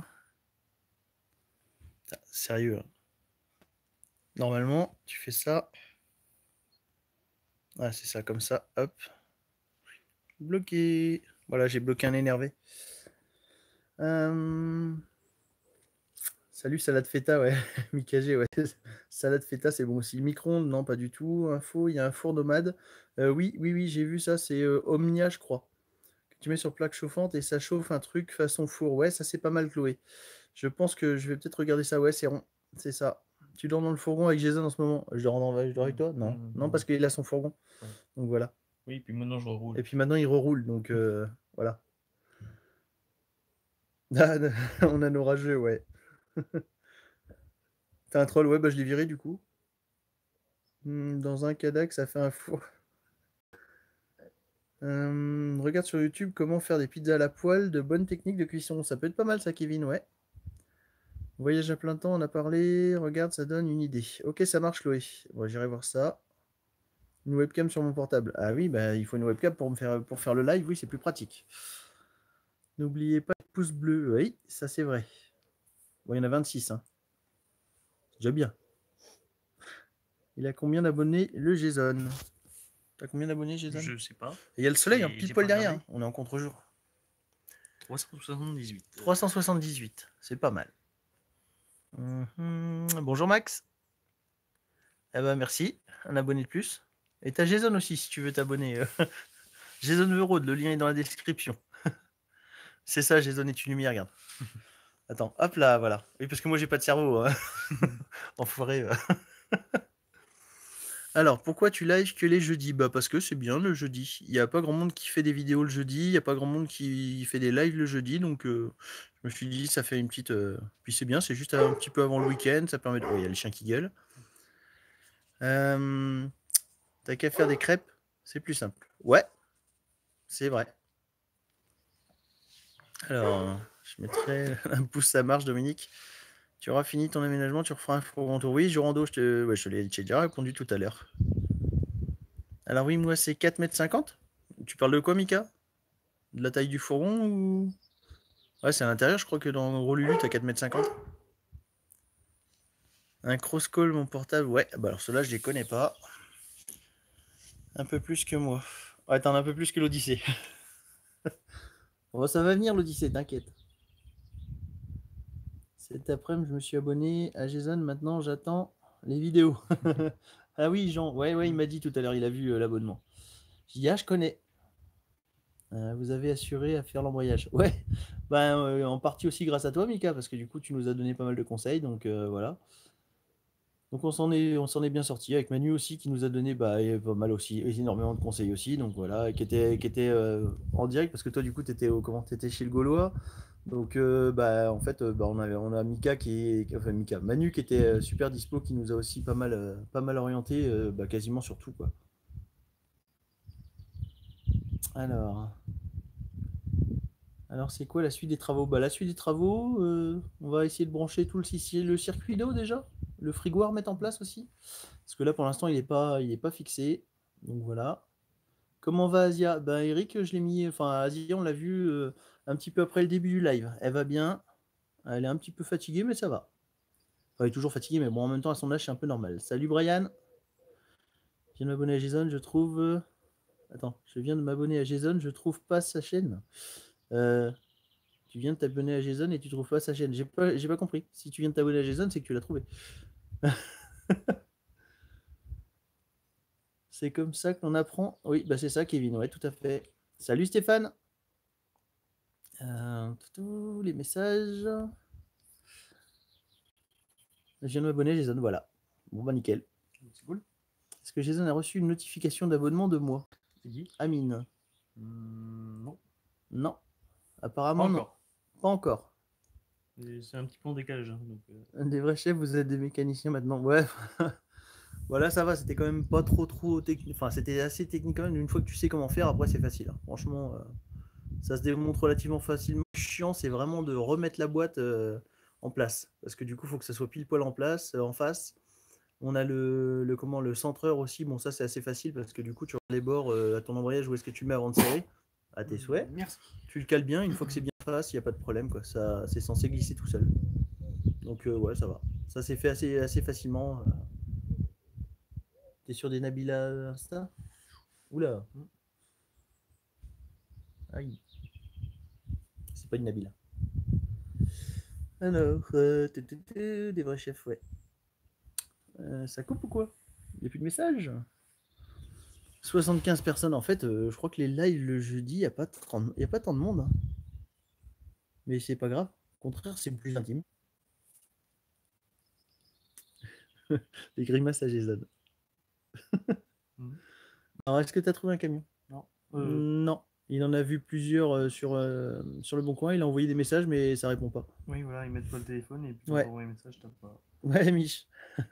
Ah, sérieux. Hein. Normalement, tu fais ça. Ah, c'est ça, comme ça. Hop. Bloqué. Voilà, j'ai bloqué un énervé. Salut, salade feta, ouais. Mikagé, ouais. Salade feta, c'est bon aussi. Micro-ondes, non, pas du tout. Info, il y a un four nomade. Oui, j'ai vu ça, c'est Omnia, je crois. Que tu mets sur plaque chauffante et ça chauffe un truc façon four. Ouais, ça c'est pas mal, Chloé. Je pense que je vais peut-être regarder ça. Ouais, c'est rond. C'est ça. Tu dors dans le fourgon avec Jason en ce moment. Je dors avec toi? Non. Non, parce qu'il a son fourgon. Ouais. Donc voilà. Oui, puis maintenant je reroule. Et puis maintenant, il reroule. Donc voilà. Ah, on a nos rageux, ouais. T'as un troll, ouais, bah je l'ai viré du coup. Dans un Kadak, ça fait un four. Regarde sur YouTube comment faire des pizzas à la poêle, de bonnes techniques de cuisson. Ça peut être pas mal ça, Kevin, ouais. Voyage à plein temps, on a parlé. Regarde, ça donne une idée. Ok, ça marche, Chloé. Bon, j'irai voir ça. Une webcam sur mon portable. Ah oui, bah il faut une webcam pour faire le live, oui, c'est plus pratique. N'oubliez pas le pouce bleu. Oui, ça c'est vrai. Bon, il y en a 26, hein. C'est déjà bien. Il a combien d'abonnés, le Jason? T'as combien d'abonnés, Jason? Je sais pas. Et il y a le soleil, Et pile j'ai poil pas derrière. regardé. On est en contre-jour. 378. 378, c'est pas mal. Bonjour Max. Eh ben merci, un abonné de plus. Et t'as Jason aussi si tu veux t'abonner. Jason Verode, le lien est dans la description. C'est ça, Jason et tu lumière, regarde. Attends, hop là, voilà. Oui, parce que moi j'ai pas de cerveau. Hein. Enfoiré. Alors, pourquoi tu live que les jeudis? Bah parce que c'est bien le jeudi. Il n'y a pas grand monde qui fait des vidéos le jeudi, il n'y a pas grand monde qui fait des lives le jeudi, donc je me suis dit ça fait une petite... Puis c'est bien, c'est juste un petit peu avant le week-end, ça permet de... Oh, il y a les chiens qui gueulent. T'as qu'à faire des crêpes, c'est plus simple. Ouais, c'est vrai. Alors, je mettrai un pouce, ça marche, Dominique. Tu auras fini ton aménagement, tu referas un grand tour. Oui, Jorando, je te l'ai déjà répondu tout à l'heure. Alors oui, moi c'est 4,50 m. Tu parles de quoi, Mika? De la taille du fourgon ou... Ouais, c'est à l'intérieur, je crois que dans Gros Lulu, t'as 4,50 m. Un cross-call, mon portable, ouais. Bah alors ceux-là, je les connais pas. Un peu plus que moi. Ouais, t'en as un peu plus que l'Odyssée. Bon, ça va venir l'Odyssée, t'inquiète. Cet après-midi, je me suis abonné à Jason. Maintenant, j'attends les vidéos. Ah oui, Jean. Ouais, il m'a dit tout à l'heure, il a vu l'abonnement. J'ai dit, ah, je connais. Vous avez assuré à faire l'embrayage. Ouais, ben, en partie aussi grâce à toi, Mika, parce que du coup, tu nous as donné pas mal de conseils. Donc voilà. Donc on s'en est bien sorti avec Manu aussi qui nous a donné pas mal aussi, énormément de conseils aussi. Donc voilà, qui était en direct parce que toi du coup t'étais chez le Gaulois. Donc en fait on a Mika enfin Mika, Manu qui était super dispo qui nous a aussi pas mal orienté quasiment sur tout quoi. Alors c'est quoi la suite des travaux? Bah la suite des travaux, on va essayer de brancher tout le circuit d'eau déjà, le frigo à remettre en place aussi. Parce que là, pour l'instant, il est pas fixé. Donc voilà. Comment va Asia? Ben Eric, je l'ai mis. Enfin, Asia, on l'a vu un petit peu après le début du live. Elle va bien. Elle est un petit peu fatiguée, mais ça va. Enfin, elle est toujours fatiguée, mais bon, en même temps, à son âge, c'est un peu normal. Salut Brian. Je viens de m'abonner à Jason, je trouve. Attends, je viens de m'abonner à Jason, je trouve pas sa chaîne. Euh, Tu viens de t'abonner à Jason et tu trouves pas sa chaîne. J'ai pas compris. Si tu viens de t'abonner à Jason, c'est que tu l'as trouvé. C'est comme ça qu'on apprend. Oui, bah c'est ça, Kevin. Ouais, tout à fait. Salut Stéphane. Tous les messages. Je viens de m'abonner, Jason. Voilà. Bon, bah nickel. C'est cool. Est-ce que Jason a reçu une notification d'abonnement de moi? C'est qui? Amine. Non. Non. Pas Apparemment, non. encore. Pas encore. C'est un petit peu en décalage. Hein, donc, Des vrais chefs, vous êtes des mécaniciens maintenant. Ouais. Voilà, ça va. C'était quand même pas trop technique. Enfin, c'était assez technique quand même. Une fois que tu sais comment faire, après, c'est facile. Hein. Franchement, ça se démontre relativement facilement. Le chiant, c'est vraiment de remettre la boîte en place. Parce que du coup, il faut que ça soit pile poil en place, en face. On a le centreur aussi. Bon, ça, c'est assez facile parce que du coup, tu as les bords à ton embrayage où est-ce que tu mets avant de serrer. À tes souhaits. Merci. Tu le cales bien. Une fois que c'est bien face, il n'y a pas de problème. Quoi. Ça, c'est censé glisser tout seul. Donc, ouais, ça va. Ça s'est fait assez facilement. T'es sur des Nabila Insta? Oula. Aïe. C'est pas une Nabila. Alors, des vrais chefs, ouais. Ça coupe ou quoi? Il n'y a plus de messages? 75 personnes. En fait, je crois que les lives le jeudi, il n'y a pas tant de monde. Hein. Mais c'est pas grave. Au contraire, c'est plus intime. Les grimaces à Jason. Alors, est-ce que tu as trouvé un camion? Non. Non. Il en a vu plusieurs sur le Bon Coin. Il a envoyé des messages, mais ça répond pas. Oui, voilà, ils mettent pas le téléphone et puis Ouais. quand on envoie un message, t'as pas. Ouais, Mich.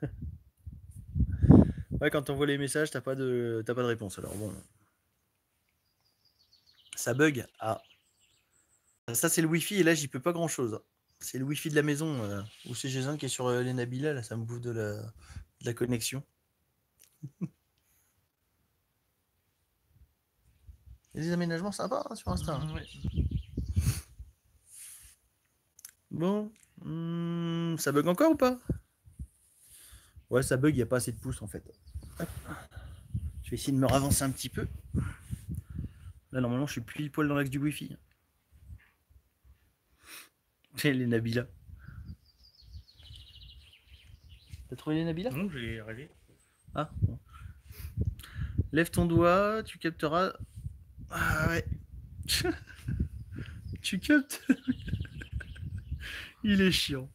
Ouais, quand t'envoies les messages, t'as pas de réponse. Alors bon. Ça bug. Ah. Ça, c'est le Wi-Fi et là, j'y peux pas grand-chose. C'est le Wi-Fi de la maison où c'est Jason qui est sur les Nabila. Là, ça me bouffe de la connexion. Il y a des aménagements sympas hein, sur Insta. Hein. Ouais. Bon. Ça bug encore ou pas? Ouais, ça bug, il n'y a pas assez de pouces en fait. Hop. Je vais essayer de me ravancer un petit peu. Là, normalement, je suis pile poil dans l'axe du Wi-Fi. Les Nabila. T'as trouvé les Nabila? Non, j'ai rêvé. Ah, bon. Lève ton doigt, tu capteras. Ah ouais. Tu captes. Il est chiant.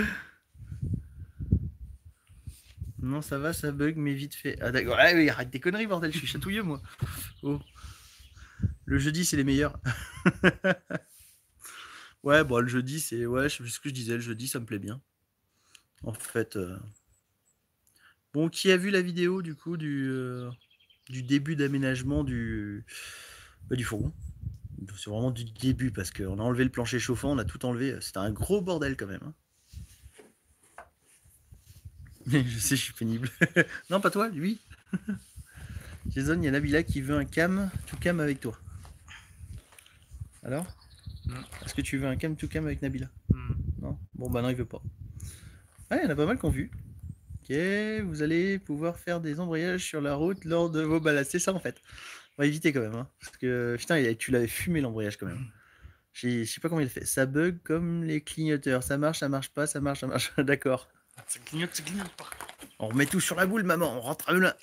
Non, ça va, ça bug, mais vite fait. Ah d'accord. Ah oui, arrête tes conneries, bordel, je suis chatouilleux, moi. Oh. Le jeudi, c'est les meilleurs. Ouais, bon, le jeudi, c'est... Ouais, je sais ce que je disais, le jeudi, ça me plaît bien. En fait... Bon, qui a vu la vidéo, du coup, du début d'aménagement du fourgon? C'est vraiment du début, parce qu'on a enlevé le plancher chauffant, on a tout enlevé. C'était un gros bordel, quand même. Hein. Je sais, je suis pénible. Non, pas toi, lui. Jason, il y a Nabila qui veut un cam to cam avec toi. Alors est-ce que tu veux un cam to cam avec Nabila? Non. Bon, bah non, il veut pas. Ah, il y en a pas mal qui ont vu. Ok, vous allez pouvoir faire des embrayages sur la route lors de vos balades. C'est ça, en fait. On va éviter quand même. Hein, parce que, putain, tu l'avais fumé l'embrayage quand même. Je sais pas comment il fait. Ça bug comme les clignoteurs. Ça marche pas, ça marche. D'accord. Ça clignote pas. On remet tout sur la boule, maman. On rentre à là.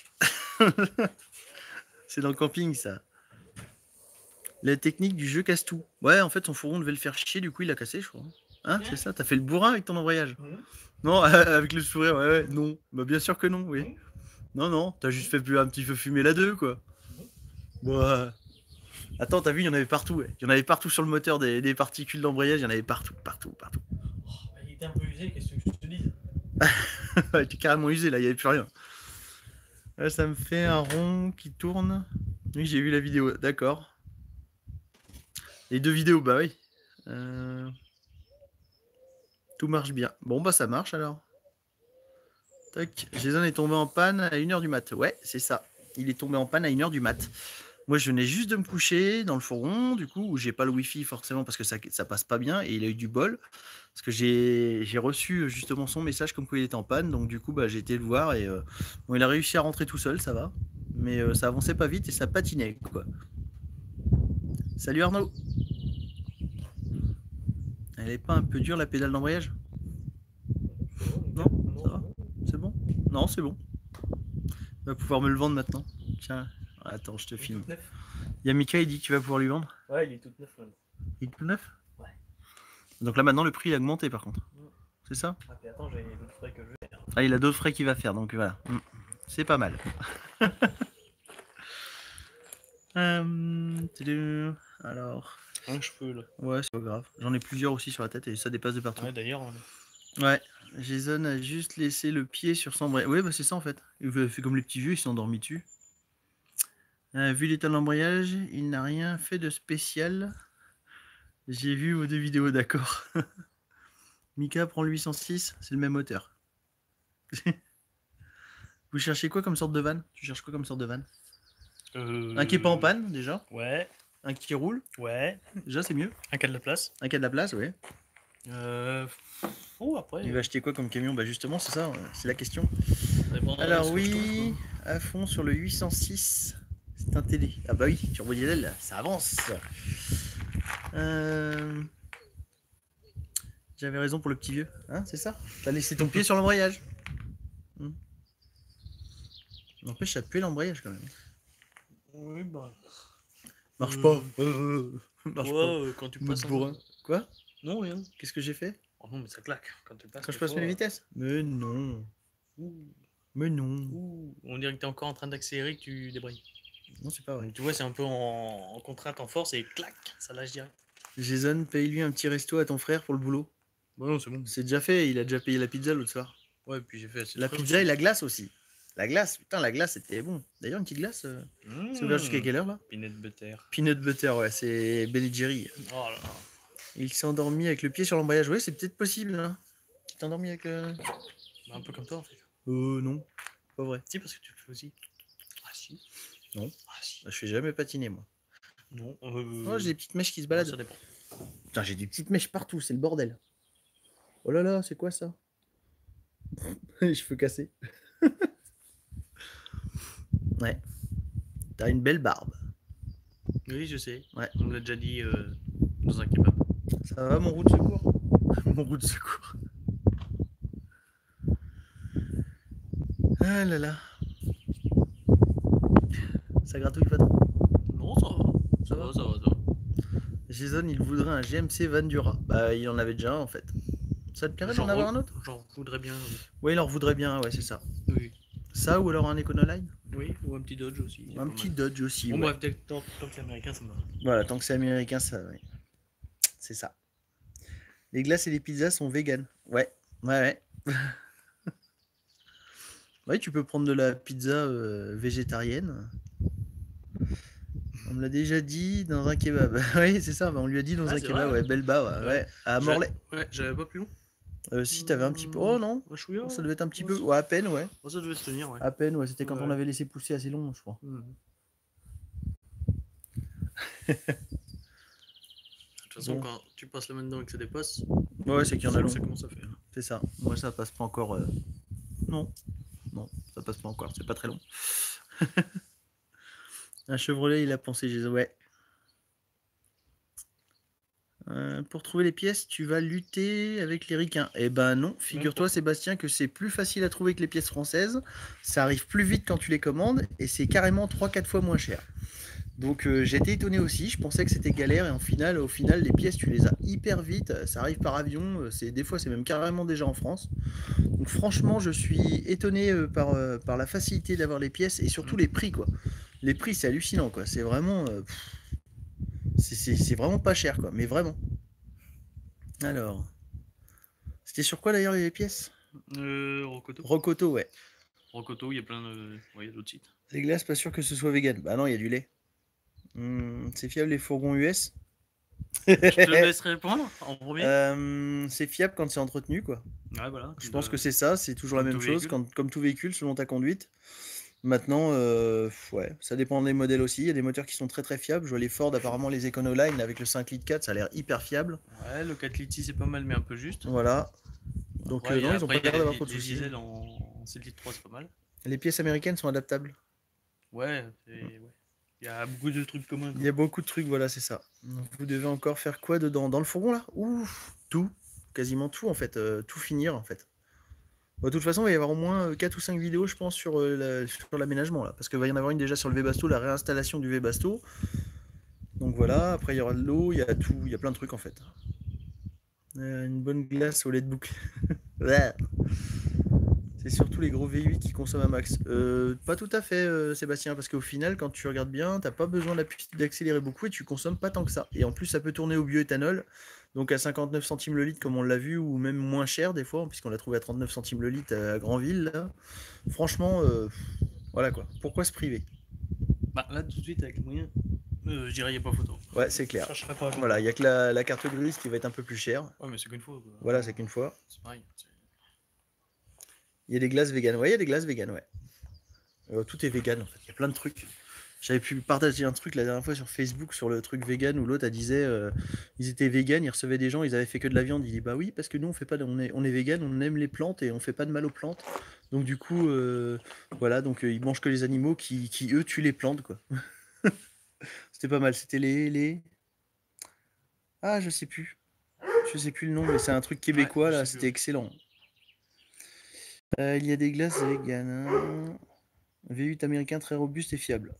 C'est dans le camping, ça. La technique du jeu casse tout. Ouais, en fait, son fourgon devait le faire chier, du coup, il l'a cassé, je crois. Hein, c'est ça? T'as fait le bourrin avec ton embrayage? Non, avec le sourire, ouais, non. Bah, bien sûr que non, oui. Non, t'as juste fait un petit peu fumer la 2, quoi. Bon, attends, t'as vu, il y en avait partout, ouais. Il y en avait partout sur le moteur des particules d'embrayage, il y en avait partout. Oh, il était un peu usé, qu'est-ce que je te dis? Ouais, tu es carrément usé, là, il n'y avait plus rien. Là, ça me fait un rond qui tourne. Oui, j'ai vu la vidéo, d'accord. Les 2 vidéos, bah oui. Tout marche bien. Bon, bah ça marche alors. Tac. Jason est tombé en panne à 1h du mat. Ouais, c'est ça. Il est tombé en panne à 1h du mat. Moi, je venais juste de me coucher dans le fourgon, du coup, où j'ai pas le wifi forcément parce que ça passe pas bien et il a eu du bol. Parce que j'ai reçu justement son message comme quoi il était en panne. Donc, du coup, bah, j'ai été le voir et bon, il a réussi à rentrer tout seul, ça va. Mais ça avançait pas vite et ça patinait, quoi. Salut Arnaud. Elle est pas un peu dure la pédale d'embrayage? Non, ça va? C'est bon? Non, c'est bon. Tu vas pouvoir me le vendre maintenant. Tiens, attends, je te filme. Il y a Mika, il dit que tu vas pouvoir lui vendre? Ouais, il est tout neuf. Il est tout neuf? Ouais. Donc là maintenant le prix il a augmenté par contre. C'est ça? Ah, puis attends, j'ai d'autres frais que je vais faire. Ah, il a d'autres frais qu'il va faire, donc voilà. C'est pas mal. Alors. Un cheveu là. Ouais, c'est pas grave. J'en ai plusieurs aussi sur la tête et ça dépasse de partout. Ouais, d'ailleurs. Ouais. Jason a juste laissé le pied sur son embrayage. Ouais, bah c'est ça en fait. Il fait comme les petits vieux, il s'est endormi dessus. Vu l'état de l'embrayage, il n'a rien fait de spécial. J'ai vu vos 2 vidéos, d'accord. Mika prend le 806, c'est le même moteur. Vous cherchez quoi comme sorte de van? Tu cherches quoi comme sorte de van? Un qui est pas en panne déjà. Ouais. Un qui roule. Ouais. Déjà c'est mieux. Un cas de la place. Un qui a de la place, ouais. Oh, après. Il va acheter quoi comme camion? Bah justement c'est ça, c'est la question. Ça dépendra de Alors ce que je oui, trouve, à fond sur le 806. un télé. Ah bah oui, turbo diesel, ça avance. J'avais raison pour le petit vieux, hein, c'est ça? T'as laissé ton pied sur l'embrayage. N'empêche, ça pue l'embrayage quand même. Oui, bah. Marche pas. Marche Quoi, pas. quand tu Mode passes. bourrin. Quoi? Non, rien. Qu'est-ce que j'ai fait? Oh non, mais ça claque. Quand tu passes. Quand je des passe fois, mes vitesses? Mais non. Ouh, Mais non. ouh. On dirait que t'es encore en train d'accélérer, que tu débrailles. Non, c'est pas vrai. Donc, tu vois, c'est un peu en contrainte, en force, et clac, ça lâche direct. Jason, paye-lui un petit resto à ton frère pour le boulot. Bah non, c'est bon. C'est déjà fait, il a déjà payé la pizza l'autre soir. Ouais, puis j'ai fait assez de La frais pizza aussi. et la glace aussi. La glace, putain, la glace c'était bon. D'ailleurs, une petite glace, c'est ouvert jusqu'à quelle heure là? Peanut butter. Peanut butter, ouais, c'est Ben Jerry. Oh là là. Il s'est endormi avec le pied sur l'embrayage. Ouais, c'est peut-être possible. Hein. Tu t'es endormi avec le. Bah, un peu comme toi en fait. Non, pas vrai. Si, parce que tu le fais aussi. Ah si. Non. Ah si. Je fais jamais patiner moi. Non. Oh, j'ai des petites mèches qui se Ça baladent. dépend. Putain, j'ai des petites mèches partout, c'est le bordel. Oh là là, c'est quoi ça? Les cheveux cassés. Ouais. T'as une belle barbe. Oui, je sais. Ouais. On l'a déjà dit dans un kebab. Ça va mon roue de secours? Mon roue de secours. Ah là là. Ça gratouille pas trop? Non, ça va. Ça va, ça va, ça va. Jason, il voudrait un GMC Vandura. Bah, il en avait déjà un en fait. Ça te plairait d'en avoir un autre? J'en voudrais bien. Ouais, il en voudrait bien, ouais, c'est ça. Oui. Ça ou alors un Econoline? Oui, ou un petit Dodge aussi. Un petit Dodge aussi. Bon, Ouais. bref, tant que c'est américain, ça me va. Voilà, tant que c'est américain, ça. Ouais. C'est ça. Les glaces et les pizzas sont vegan. Ouais, ouais, ouais. Ouais, tu peux prendre de la pizza végétarienne. On me l'a déjà dit dans un kebab. Oui, c'est ça, on lui a dit dans un kebab, ouais, Belba, ouais, à Morlaix. Ouais, j'avais pas plus long. Si t'avais un petit peu. Oh non, ça devait être un petit peu. Ouais, à peine, ouais. Oh, ça devait se tenir, ouais. À peine, ouais. C'était quand on avait laissé pousser assez long, je crois. De toute façon, quand tu passes la main dedans et que ça dépasse, ouais, c'est qu'il y en a long. Ça commence à faire. C'est ça. Moi, ça passe pas encore. Non, non, ça passe pas encore. C'est pas très long. Un Chevrolet, il a pensé, ouais. Pour trouver les pièces, tu vas lutter avec les ricains. Eh ben non, figure-toi Sébastien que c'est plus facile à trouver que les pièces françaises. Ça arrive plus vite quand tu les commandes et c'est carrément 3-4 fois moins cher. Donc j'étais étonné aussi, je pensais que c'était galère et au final les pièces tu les as hyper vite, ça arrive par avion, des fois c'est même carrément déjà en France. Donc franchement je suis étonné par la facilité d'avoir les pièces et surtout les prix quoi. Les prix c'est hallucinant quoi, c'est vraiment c'est vraiment pas cher quoi, mais vraiment. Alors, c'était sur quoi d'ailleurs les pièces? Rocoto. Rocoto, ouais. Rocoto, il y a plein de... Ouais, il y a d'autres sites. Les glaces, pas sûr que ce soit vegan. Bah non, il y a du lait. C'est fiable les fourgons US? Je te laisse répondre en premier. C'est fiable quand c'est entretenu, quoi. Ouais, voilà. Je pense que c'est ça, c'est toujours la même chose, comme tout véhicule, selon ta conduite. Maintenant, ouais, ça dépend des modèles aussi. Il y a des moteurs qui sont très très fiables. Je vois les Ford, apparemment les Econoline avec le 5 litres 4, ça a l'air hyper fiable. Ouais, le 4 litres 6 c'est pas mal, mais un peu juste. Voilà. Donc après, non, ils ont pas l'air d'avoir trop de Les soucis. diesel en 7 litres 3, c'est pas mal. Les pièces américaines sont adaptables. Ouais, ouais. Il y a beaucoup de trucs communs. Il y a beaucoup de trucs, voilà, c'est ça. Donc, vous devez encore faire quoi dedans? Dans le fourgon, là? Ouf, tout. Quasiment tout, en fait. Tout finir, en fait. Bon, de toute façon, il va y avoir au moins 4 ou 5 vidéos, je pense, sur l'aménagement, là. Parce qu'il va y en avoir une déjà sur le Webasto, la réinstallation du Webasto. Donc voilà, après, il y aura de l'eau, il y a tout, il y a plein de trucs, en fait. Une bonne glace au lait de boucle. C'est surtout les gros V8 qui consomment un max. Pas tout à fait, Sébastien, parce qu'au final, quand tu regardes bien, t'as pas besoin d'accélérer beaucoup et tu consommes pas tant que ça. Et en plus, ça peut tourner au bioéthanol, donc à 59 centimes le litre, comme on l'a vu, ou même moins cher des fois, puisqu'on l'a trouvé à 39 centimes le litre à Granville. Là. Franchement, voilà quoi. Pourquoi se priver? Bah là, tout de suite, avec les moyens, je dirais il n'y a pas photo. Ouais, c'est clair. Pas voilà, il n'y a que la carte grise qui va être un peu plus chère. Ouais, mais c'est qu'une fois. Quoi. Voilà, c'est qu'une fois. C'est pareil. Il y a des glaces vegan. Ouais, il y a des glaces vegan, ouais. Tout est vegan en fait. Il y a plein de trucs. J'avais pu partager un truc la dernière fois sur Facebook sur le truc vegan où l'autre disait ils étaient vegan, ils recevaient des gens, ils avaient fait que de la viande. Il dit bah oui parce que nous on fait pas, on est vegan, on aime les plantes et on fait pas de mal aux plantes. Donc du coup voilà donc ils mangent que les animaux qui eux tuent les plantes quoi. C'était pas mal. C'était les... Ah, je sais plus. Je sais plus le nom, mais c'est un truc québécois, je là. sais C'était plus. excellent. Il y a des glaces vegan. Hein. V8 américain très robuste et fiable.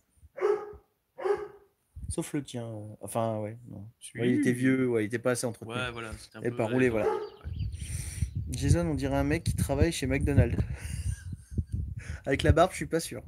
Sauf le tien. Enfin, ouais. Non. Ouais, il était Si. vieux. Ouais, il était pas assez entretenu. Ouais, voilà, c'était un Et peu pas à l'aise roulé, au voilà. volant. Ouais. Jason, on dirait un mec qui travaille chez McDonald's. Avec la barbe, je suis pas sûr.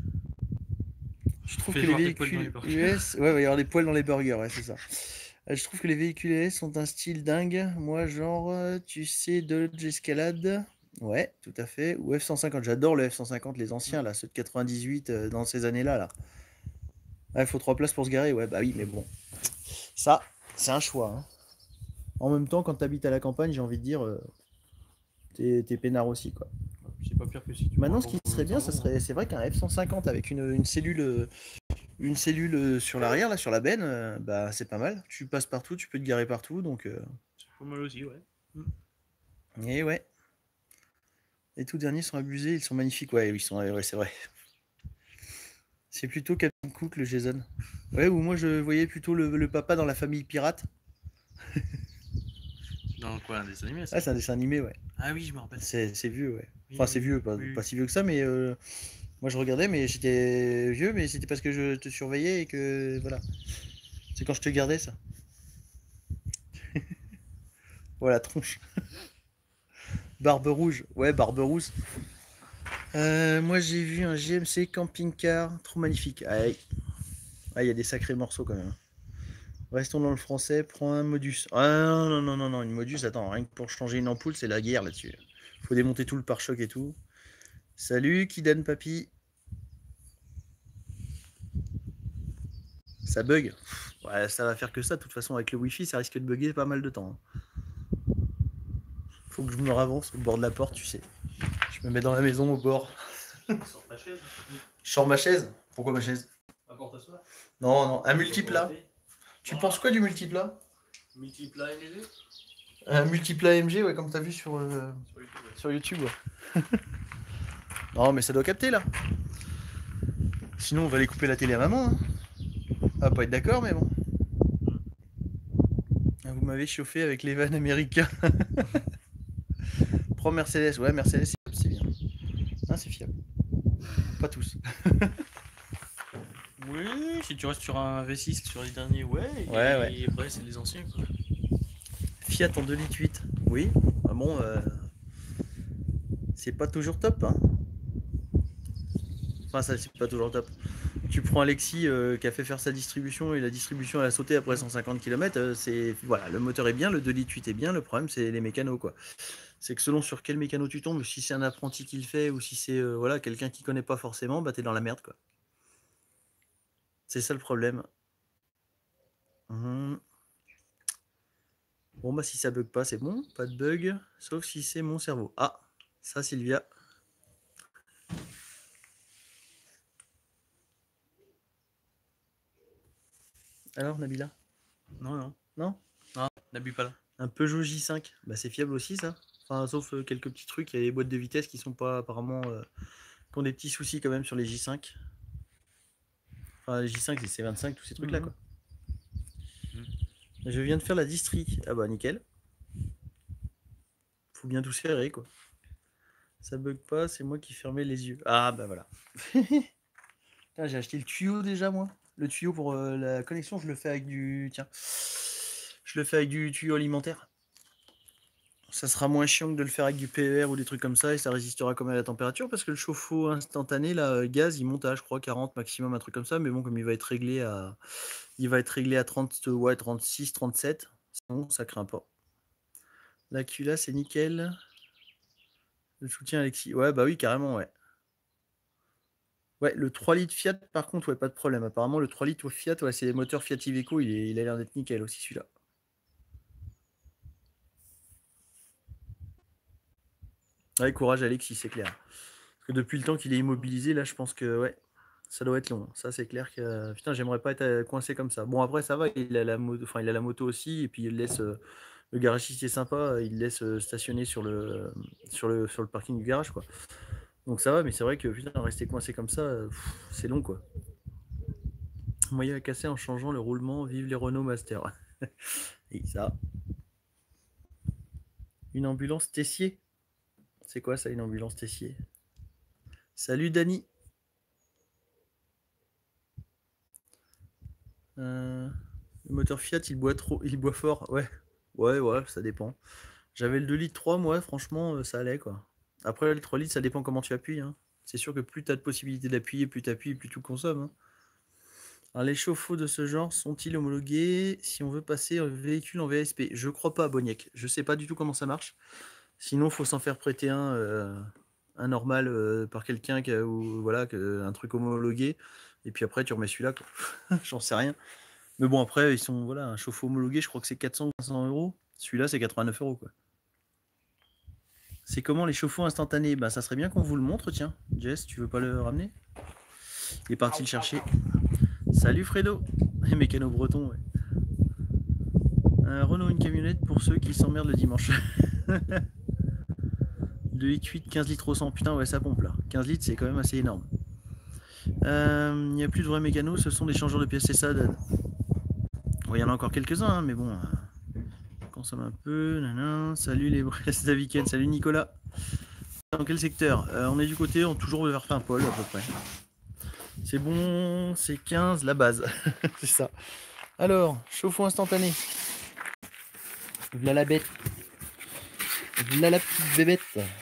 Je trouve Fais que les voir tes poils dans les véhicules burgers. US... Ouais, il va y avoir des poils dans les burgers, ouais, c'est ça. Je trouve que les véhicules US sont un style dingue. Moi, genre, tu sais, Dodge Escalade. Ouais, tout à fait. Ou F-150. J'adore le F-150, les anciens, là, ceux de 98, dans ces années-là, là. Il faut 3 places pour se garer, ouais, bah oui, mais bon. Ça, c'est un choix. Hein. En même temps, quand tu habites à la campagne, j'ai envie de dire, t'es peinard aussi, quoi. C'est pas pire que si tu prends un Maintenant, ce qui Volvo serait bien, ça 811. serait, c'est vrai qu'un F-150 avec une cellule sur l'arrière, là, sur la benne, bah, c'est pas mal. Tu passes partout, tu peux te garer partout, donc... C'est pas mal aussi, ouais. Et ouais. Les tout derniers sont abusés, ils sont magnifiques. Ouais, ils sont, ouais, c'est vrai. C'est plutôt Captain Cook, le Jason. Ouais, ou moi je voyais plutôt le papa dans la famille pirate. Dans quoi, un dessin animé, Ah, ça? c'est un dessin animé, ouais. Ah oui, je me rappelle. C'est vieux, ouais. Oui, Enfin, oui, c'est oui. vieux, pas, Oui, pas oui. si vieux que ça, mais moi je regardais, mais j'étais vieux, mais c'était parce que je te surveillais et que voilà. C'est quand je te gardais, ça. Voilà, tronche. Barbe rouge. Ouais, barbe rouge. Moi j'ai vu un GMC camping-car, trop magnifique. Ah, il y a des sacrés morceaux quand même. Restons dans le français, prends un Modus. Ah non, non, non, non, non, une Modus, attends, rien que pour changer une ampoule, c'est la guerre là-dessus. Faut démonter tout le pare-choc et tout. Salut, qui donne papy? Ça bug? Ouais, ça va faire que ça, de toute façon, avec le Wi-Fi, ça risque de bugger pas mal de temps. Hein. Faut que je me ravance au bord de la porte, tu sais. Je me mets dans la maison au bord. Sors ta chaise. Je sors ma chaise. Pourquoi ma chaise? Apporte à soi. Non, non, un multiplat. Tu penses quoi du multiplat? Multiplat MG. Un multiplat MG, ouais, comme t'as vu sur YouTube. Ouais. Non, mais ça doit capter là. Sinon, on va aller couper la télé à maman. Hein. On va pas être d'accord, mais bon. Ah, vous m'avez chauffé avec les vannes américains. Prends Mercedes. Ouais, Mercedes, c'est bien. Ah, c'est fiable. Pas tous. Oui, si tu restes sur un V6 sur les derniers, ouais. Ouais, Et après, c'est les anciens, quoi. Fiat en 2,8 litres. Oui. Ah bon, c'est pas toujours top. Hein. Enfin, ça, c'est pas toujours top. Tu prends Alexis qui a fait faire sa distribution et la distribution elle a sauté après 150 km. C'est voilà, le moteur est bien, le 2,8 litres est bien. Le problème, c'est les mécanos, quoi. C'est que selon sur quel mécano tu tombes, si c'est un apprenti qui le fait ou si c'est voilà, quelqu'un qui connaît pas forcément, bah t'es dans la merde, quoi. C'est ça le problème. Mmh. Bon, bah si ça bug pas, c'est bon, pas de bug, sauf si c'est mon cerveau. Ah, ça, Sylvia. Alors, Nabila? Non, non. Non? Non, n'abuse pas là. Un Peugeot J5, bah c'est fiable aussi, ça. Enfin, sauf quelques petits trucs, il y a les boîtes de vitesse qui sont pas apparemment. Qui ont des petits soucis quand même sur les J5. Enfin, les J5, les C25, tous ces trucs-là, quoi. Je viens de faire la distri. Ah bah, nickel. Faut bien tout serrer, quoi. Ça bug pas, c'est moi qui fermais les yeux. Ah bah voilà. J'ai acheté le tuyau déjà, moi. Le tuyau pour la connexion, je le fais avec du. Tiens. Je le fais avec du tuyau alimentaire. Ça sera moins chiant que de le faire avec du PER ou des trucs comme ça et ça résistera quand même à la température parce que le chauffe-eau instantané, là, gaz, il monte à, je crois, 40 maximum, un truc comme ça. Mais bon, comme il va être réglé à 30, ouais, 36, 37, sinon ça craint pas. La culasse, c'est nickel. Le soutien Alexis. Ouais, bah oui, carrément, ouais. Ouais, le 3 litres Fiat, par contre, ouais, pas de problème. Apparemment, le 3 litres Fiat, ouais, c'est les moteurs Fiat Iveco, il a l'air d'être nickel aussi, celui-là. Ouais, courage, Alexis, c'est clair. Parce que depuis le temps qu'il est immobilisé, là, je pense que, ouais, ça doit être long. Ça, c'est clair que, putain, j'aimerais pas être coincé comme ça. Bon, après, ça va, il a la moto, enfin, il a la moto aussi, et puis il laisse, le garagiste est sympa, il laisse stationner sur le parking du garage, quoi. Donc ça va, mais c'est vrai que, putain, rester coincé comme ça, c'est long, quoi. Moyen à casser en changeant le roulement. Vive les Renault Master. Et ça. Une ambulance Tessier. C'est quoi ça, une ambulance Tessier? Salut Dany. Le moteur Fiat, il boit fort. Ouais, ça dépend. J'avais le 2 litres 3, moi, franchement, ça allait quoi. Après, le 3 litres, ça dépend comment tu appuies. Hein. C'est sûr que plus tu as de possibilités d'appuyer, plus tu appuies, plus tu consommes. Hein. Alors, les chauffe-eau de ce genre sont-ils homologués si on veut passer un véhicule en VSP? Je crois pas, Boniek. Je sais pas du tout comment ça marche. Sinon, faut s'en faire prêter un normal par quelqu'un ou voilà, un truc homologué. Et puis après, tu remets celui-là. J'en sais rien. Mais bon, après, ils sont voilà, un chauffe-eau homologué, je crois que c'est 400 ou 500 euros. Celui-là, c'est 89 euros quoi. C'est comment les chauffe-eau instantanés? Bah, ça serait bien qu'on vous le montre, tiens. Jess, tu veux pas le ramener? Il est parti le chercher. Salut Fredo. Mécano breton, ouais. Un Renault, une camionnette pour ceux qui s'emmerdent le dimanche. 2 litres 8, 15 litres au 100. Putain, ouais, ça pompe là. 15 litres, c'est quand même assez énorme. Il n'y a plus de vrais mécanos, ce sont des changeurs de pièces, c'est ça, Dad. Bon, il y en a encore quelques-uns, hein, mais bon. Consomme un peu. Nanan. Salut les Brest week-end. Salut Nicolas. Dans quel secteur? On est du côté, toujours vers Paimpol à peu près. C'est bon, c'est 15 la base. C'est ça. Alors, chauffe-eau instantané. Voilà la bête. Voilà la petite bébête.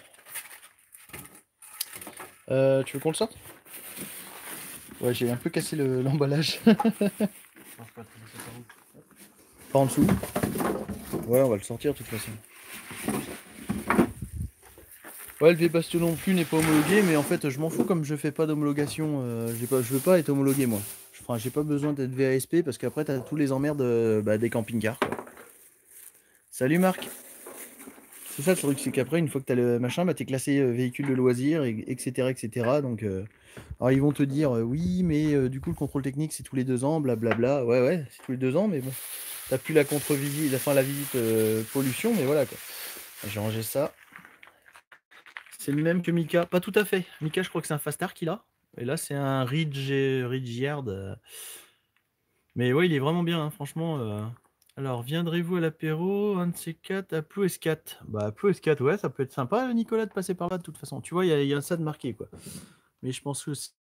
Tu veux qu'on le sorte? Ouais, j'ai un peu cassé l'emballage. Pas en dessous. Ouais, on va le sortir de toute façon. Ouais, le V-Bastion non plus n'est pas homologué, mais en fait, je m'en fous comme je fais pas d'homologation. Je veux pas être homologué moi. Enfin, j'ai pas besoin d'être VASP parce qu'après, t'as tous les emmerdes des camping-cars. Salut Marc. C'est ça le truc, c'est qu'après, une fois que tu as le machin, bah, tu es classé véhicule de loisirs, etc. etc. Donc, alors ils vont te dire oui, mais du coup, le contrôle technique, c'est tous les 2 ans, blablabla. Ouais, c'est tous les 2 ans, mais bon, t'as plus la contre-visite, la visite pollution, mais voilà quoi. J'ai rangé ça. C'est le même que Mika, pas tout à fait. Mika, je crois que c'est un Fastar qu'il a. Et là, c'est un Ridgeyard. Mais ouais, il est vraiment bien, hein, franchement. Alors, viendrez-vous à l'apéro, un de ces 4 à Plou S4? Bah, Plou S4, ouais, ça peut être sympa, Nicolas, de passer par là, de toute façon. Tu vois, il y a ça de marqué, quoi. Mais je pense que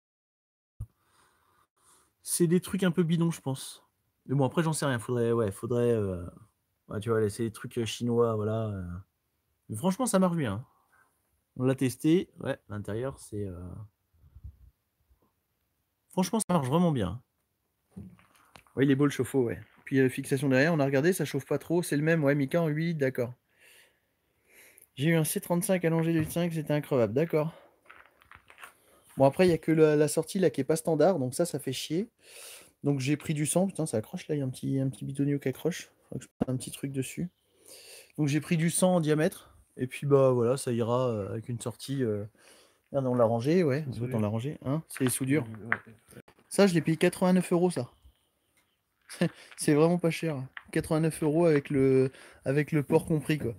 c'est des trucs un peu bidons, je pense. Mais bon, après, j'en sais rien. Ouais, tu vois, c'est des trucs chinois, voilà. Mais franchement, ça marche bien. Hein. On l'a testé. Ouais, l'intérieur, c'est... Franchement, ça marche vraiment bien. Ouais, il est beau, le chauffe-eau, ouais. Puis, fixation derrière, on a regardé, ça chauffe pas trop. C'est le même, ouais, Mika en 8, d'accord. J'ai eu un C35 allongé de 5, c'était incroyable, d'accord. Bon, après, il n'y a que la sortie là qui est pas standard, donc ça fait chier. Donc j'ai pris du 100, putain, ça accroche là, il y a un petit bitonio qui accroche. Faut que je mette un petit truc dessus. Donc j'ai pris du 100 en diamètre, et puis bah voilà, ça ira avec une sortie. Merde, on l'a rangé, ouais, on l'a rangé, hein, c'est les soudures. Ça, je l'ai payé 89 euros, ça. C'est vraiment pas cher. 89 euros avec le port compris, quoi.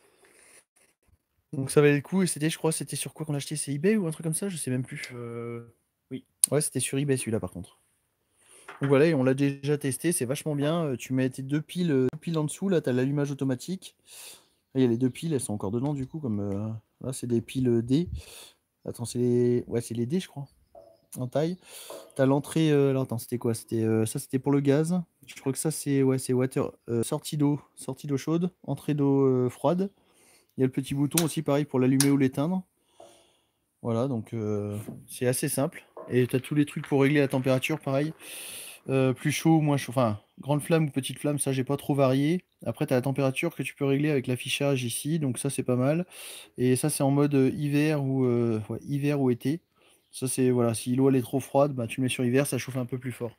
Donc ça valait le coup, et je crois, c'était sur quoi qu'on l'a acheté? C'est eBay ou un truc comme ça? Je sais même plus. Oui. Ouais, c'était sur eBay celui-là par contre. Donc voilà, et on l'a déjà testé, c'est vachement bien. Tu mets tes deux piles en dessous, là, tu as l'allumage automatique. Là, il y a les 2 piles, elles sont encore dedans du coup, comme là, c'est des piles D. Attends, c'est les D, je crois, en taille. Tu as l'entrée. Alors attends, c'était quoi? Ça, c'était pour le gaz. Je crois que ça, c'est water. Sortie d'eau chaude, entrée d'eau froide. Il y a le petit bouton aussi, pareil, pour l'allumer ou l'éteindre. Voilà, donc c'est assez simple. Et tu as tous les trucs pour régler la température, pareil. Plus chaud ou moins chaud. Enfin, grande flamme ou petite flamme, ça, j'ai pas trop varié. Après, tu as la température que tu peux régler avec l'affichage ici, donc ça, c'est pas mal. Et ça, c'est en mode hiver ou été. Ça, c'est, voilà, si l'eau elle est trop froide, bah, tu le mets sur hiver, ça chauffe un peu plus fort.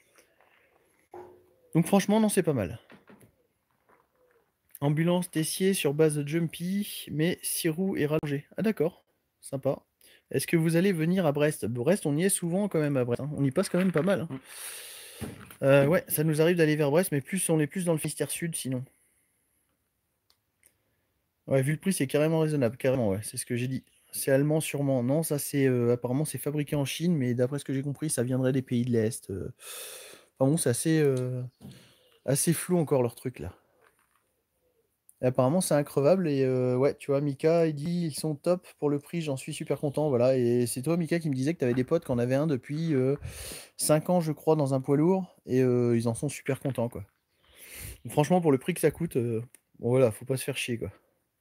Donc franchement, non, c'est pas mal. Ambulance Tessier sur base de Jumpy, mais 6 roues et rallongé. Ah d'accord, sympa. Est-ce que vous allez venir à Brest? Brest, on y est souvent quand même à Brest. Hein. On y passe quand même pas mal. Hein. Ouais, ça nous arrive d'aller vers Brest, mais on est plus dans le Finistère Sud sinon. Ouais, vu le prix, c'est carrément raisonnable, carrément, ouais, c'est ce que j'ai dit. C'est allemand sûrement. Non, ça c'est, apparemment c'est fabriqué en Chine, mais d'après ce que j'ai compris, ça viendrait des pays de l'Est, enfin bon, c'est assez flou encore leur truc là. Et apparemment c'est increvable et ouais, tu vois, Mika, il dit: «Ils sont top pour le prix, j'en suis super content», voilà et c'est toi, Mika, qui me disais que tu avais des potes qui en avaient un depuis, 5 ans, je crois, dans un poids lourd et ils en sont super contents, quoi. Donc franchement, pour le prix que ça coûte, bon voilà, faut pas se faire chier, quoi.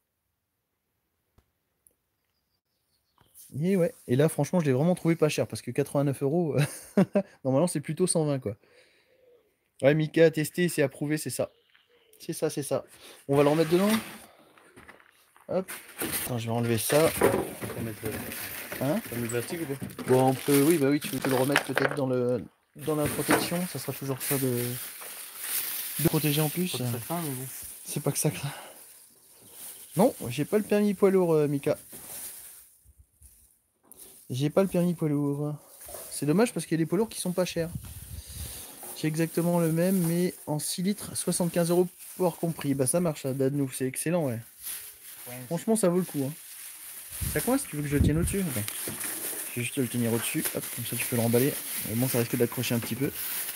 Et ouais, et là, franchement, je l'ai vraiment trouvé pas cher parce que 89 €, normalement, c'est plutôt 120, quoi. Ouais, Mika a testé, c'est approuvé, c'est ça. C'est ça, c'est ça. On va le remettre dedans? Hop. Attends, je vais enlever ça. Faut mettre, Hein? t'as mis le plastique ou pas? Bon, on peut oui, bah oui, tu veux te le remettre peut-être dans la protection, ça sera toujours ça de protéger en plus. Pas que ça craint, mais bon. C'est pas que ça craint. Non, j'ai pas le permis poids lourd, Mika. J'ai pas le permis poids lourd. C'est dommage parce qu'il y a des poids lourds qui sont pas chers. J'ai exactement le même, mais en 6 litres, 75 € hors compris. Bah ça marche, ça, Dadnou, c'est excellent, ouais. Franchement, ça vaut le coup. Hein. Ça coince, tu veux que je le tienne au-dessus? Attends. Je vais juste le tenir au-dessus, hop, comme ça tu peux le remballer. Bon, ça risque d'accrocher un petit peu.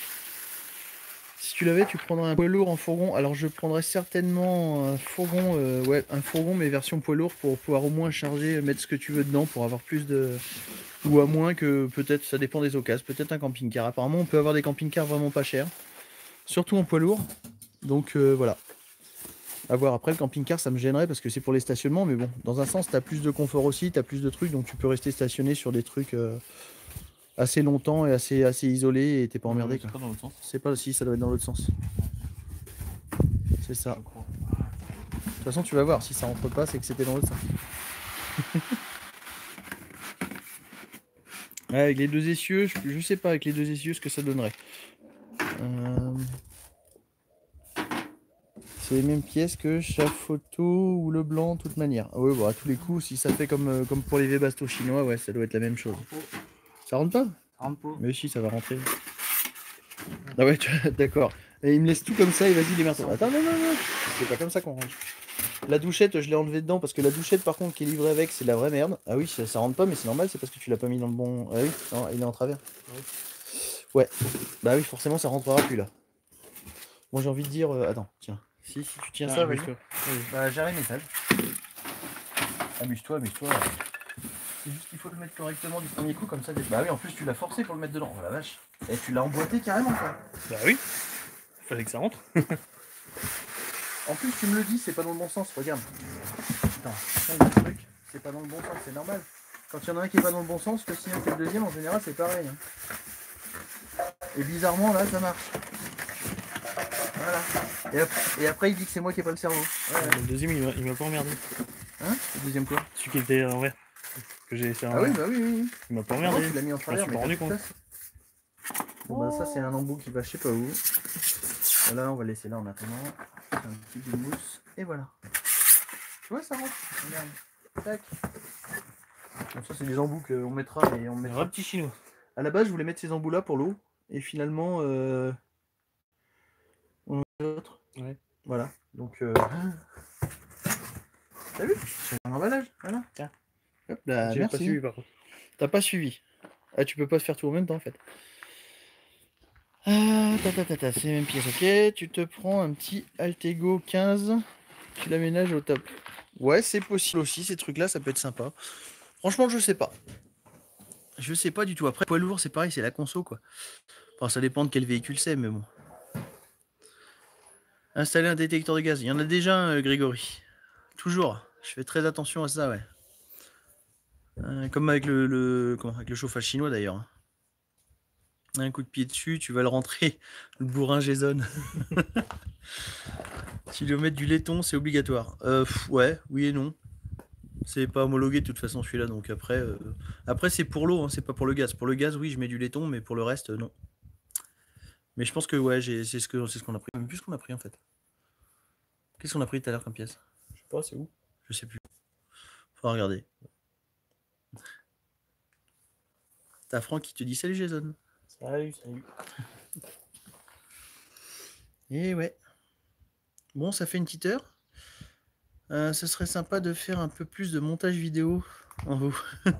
Si tu l'avais, tu prendrais un poids lourd en fourgon. Alors je prendrais certainement un fourgon, ouais, un fourgon mais version poids lourd pour pouvoir au moins charger, mettre ce que tu veux dedans pour avoir plus de... Ou à moins que peut-être, ça dépend des occasions, peut-être un camping-car. Apparemment on peut avoir des camping-cars vraiment pas chers, surtout en poids lourd. Donc voilà. À voir, après le camping-car ça me gênerait parce que c'est pour les stationnements, mais bon, dans un sens t'as plus de confort aussi, t'as plus de trucs, donc tu peux rester stationné sur des trucs assez longtemps et assez isolé et t'es pas emmerdé. C'est pas dans l'autre sens. C'est pas si, ça doit être dans l'autre sens. C'est ça. Je crois. De toute façon, tu vas voir, si ça rentre pas, c'est que c'était dans l'autre sens. Ouais, avec les deux essieux, je sais pas avec les deux essieux ce que ça donnerait. C'est les mêmes pièces que chaque photo ou le blanc, de toute manière. Ah ouais, bon, à tous les coups, si ça fait comme pour les Webasto chinois, ouais, ça doit être la même chose. Ça rentre pas? Ça rentre pas. Mais si, ça va rentrer. Ah ouais, d'accord. Et il me laisse tout comme ça et vas-y, démerde-toi. Attends, non, non, non. C'est pas comme ça qu'on range. La douchette, je l'ai enlevée dedans parce que la douchette, par contre, qui est livrée avec, c'est de la vraie merde. Ah oui, ça rentre pas, mais c'est normal, c'est parce que tu l'as pas mis dans le bon. Ah oui, non, il est en travers. Ouais. Bah oui, forcément, ça rentrera plus là. Moi, j'ai envie de dire. Attends, tiens. Si tu tiens ça, vas-y. Bah, j'ai un message. Amuse-toi, amuse-toi. C'est juste qu'il faut le mettre correctement du premier coup, comme ça. Bah oui, en plus, tu l'as forcé pour le mettre dedans. Oh la vache. Et tu l'as emboîté carrément, quoi. Bah oui. Fallait que ça rentre. En plus, tu me le dis, c'est pas dans le bon sens, regarde. Attends, change le truc, c'est pas dans le bon sens, c'est normal. Quand il y en a un qui est pas dans le bon sens, le signal que le deuxième, en général, c'est pareil. Hein. Et bizarrement, là, ça marche. Voilà. Et après, il dit que c'est moi qui ai pas le cerveau. Ouais. Le deuxième, il m'a pas emmerdé. Hein? Le deuxième quoi? Celui qui était à l'envers. Que j'ai laissé à Ah oui, l'envers. bah oui. Il m'a pas Non, emmerdé. tu l'as mis en Je m'en travers, suis mais pas rendu t'as compte. tout ça. Bon, bah ça, c'est un embout qui va je sais pas où. Voilà, on va le laisser là en attendant. Un petit bout de mousse. Et voilà. Tu vois, ça rentre. Regarde. Tac. Donc ça, c'est des embouts qu'on mettra et on Un mettra. vrai petit chinois. À la base, je voulais mettre ces embouts là pour l'eau. Et finalement, on en met d'autres. Ouais. Voilà. Donc, t'as vu? C'est un emballage. Voilà. Tiens. Hop là, J'ai pas merci. suivi par contre. T'as pas suivi. Ah, tu peux pas se faire tout en même temps en fait. C'est les mêmes pièces, ok. Tu te prends un petit Altego 15. Tu l'aménages au top. Ouais, c'est possible aussi, ces trucs-là, ça peut être sympa. Franchement, je sais pas. Je sais pas du tout. Après, poids lourd, c'est pareil, c'est la conso, quoi. Enfin, ça dépend de quel véhicule c'est, mais bon. Installer un détecteur de gaz. Il y en a déjà un, Grégory. Toujours. Je fais très attention à ça, ouais. Comme avec avec le chauffage chinois, d'ailleurs. Un coup de pied dessus, tu vas le rentrer. Le bourrin Jason. Si tu veux mettre du laiton, c'est obligatoire. Ouais, oui et non. C'est pas homologué de toute façon celui-là, donc après c'est pour l'eau, hein, c'est pas pour le gaz. Pour le gaz, oui, je mets du laiton, mais pour le reste, non. Mais je pense que ouais, c'est ce qu'on a pris. Même plus ce qu'on a pris en fait. Qu'est-ce qu'on a pris tout à l'heure comme pièce? Je sais pas, c'est où? Je sais plus. Faut regarder. T'as Franck qui te dit salut Jason. Salut, salut. Et ouais. Bon, ça fait une petite heure. Ce serait sympa de faire un peu plus de montage vidéo en haut.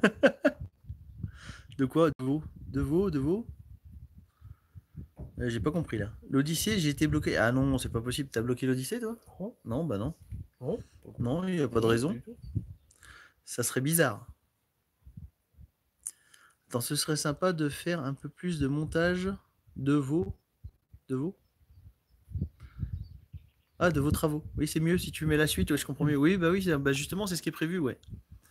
De quoi? De veau? J'ai pas compris là. L'Odyssée, j'ai été bloqué. Ah non, c'est pas possible. T'as bloqué l'Odyssée, toi? Non. Non, bah non. Non. Non, il n'y a pas de Non, raison. du tout. Ça serait bizarre. Attends, ce serait sympa de faire un peu plus de montage de vos... De vos? Ah, de vos travaux. Oui, c'est mieux si tu mets la suite, ouais, je comprends mieux. Oui, bah oui, bah justement, c'est ce qui est prévu, ouais.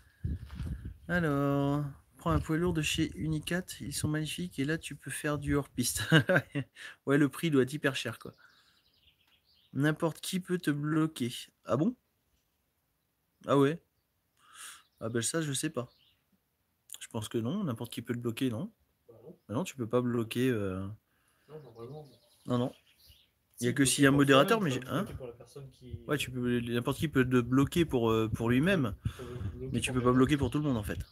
Alors, prends un poids lourd de chez Unicat, ils sont magnifiques, et là, tu peux faire du hors-piste. Ouais, le prix doit être hyper cher, quoi. N'importe qui peut te bloquer. Ah bon? Ah ouais? Ah ben ça, je sais pas. Je pense que non, n'importe qui peut te bloquer, non? Bah non. Ah non, tu peux pas bloquer... Non, normalement. Non, non. Il y a Si, que s'il y a un bloquer pour modérateur, soi-même, mais... pas Hein? bloquer pour la personne qui. Ouais, tu peux... N'importe qui peut te bloquer pour lui-même, Faut bloquer mais tu pour peux pas quelqu'un. bloquer pour tout le monde, en fait.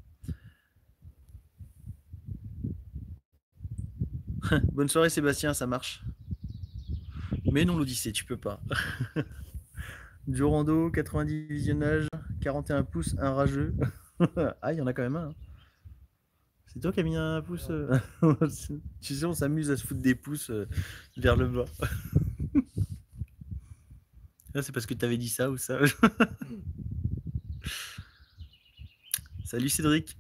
Bonne soirée, Sébastien, ça marche. Mais non, l'Odyssée, tu peux pas. Durando, 90 visionnages, 41 pouces, un rageux. Ah, il y en a quand même un. Hein. C'est toi qui as mis un pouce. Tu sais, on s'amuse à se foutre des pouces vers le bas. Là, c'est parce que tu avais dit ça ou ça. Salut Cédric.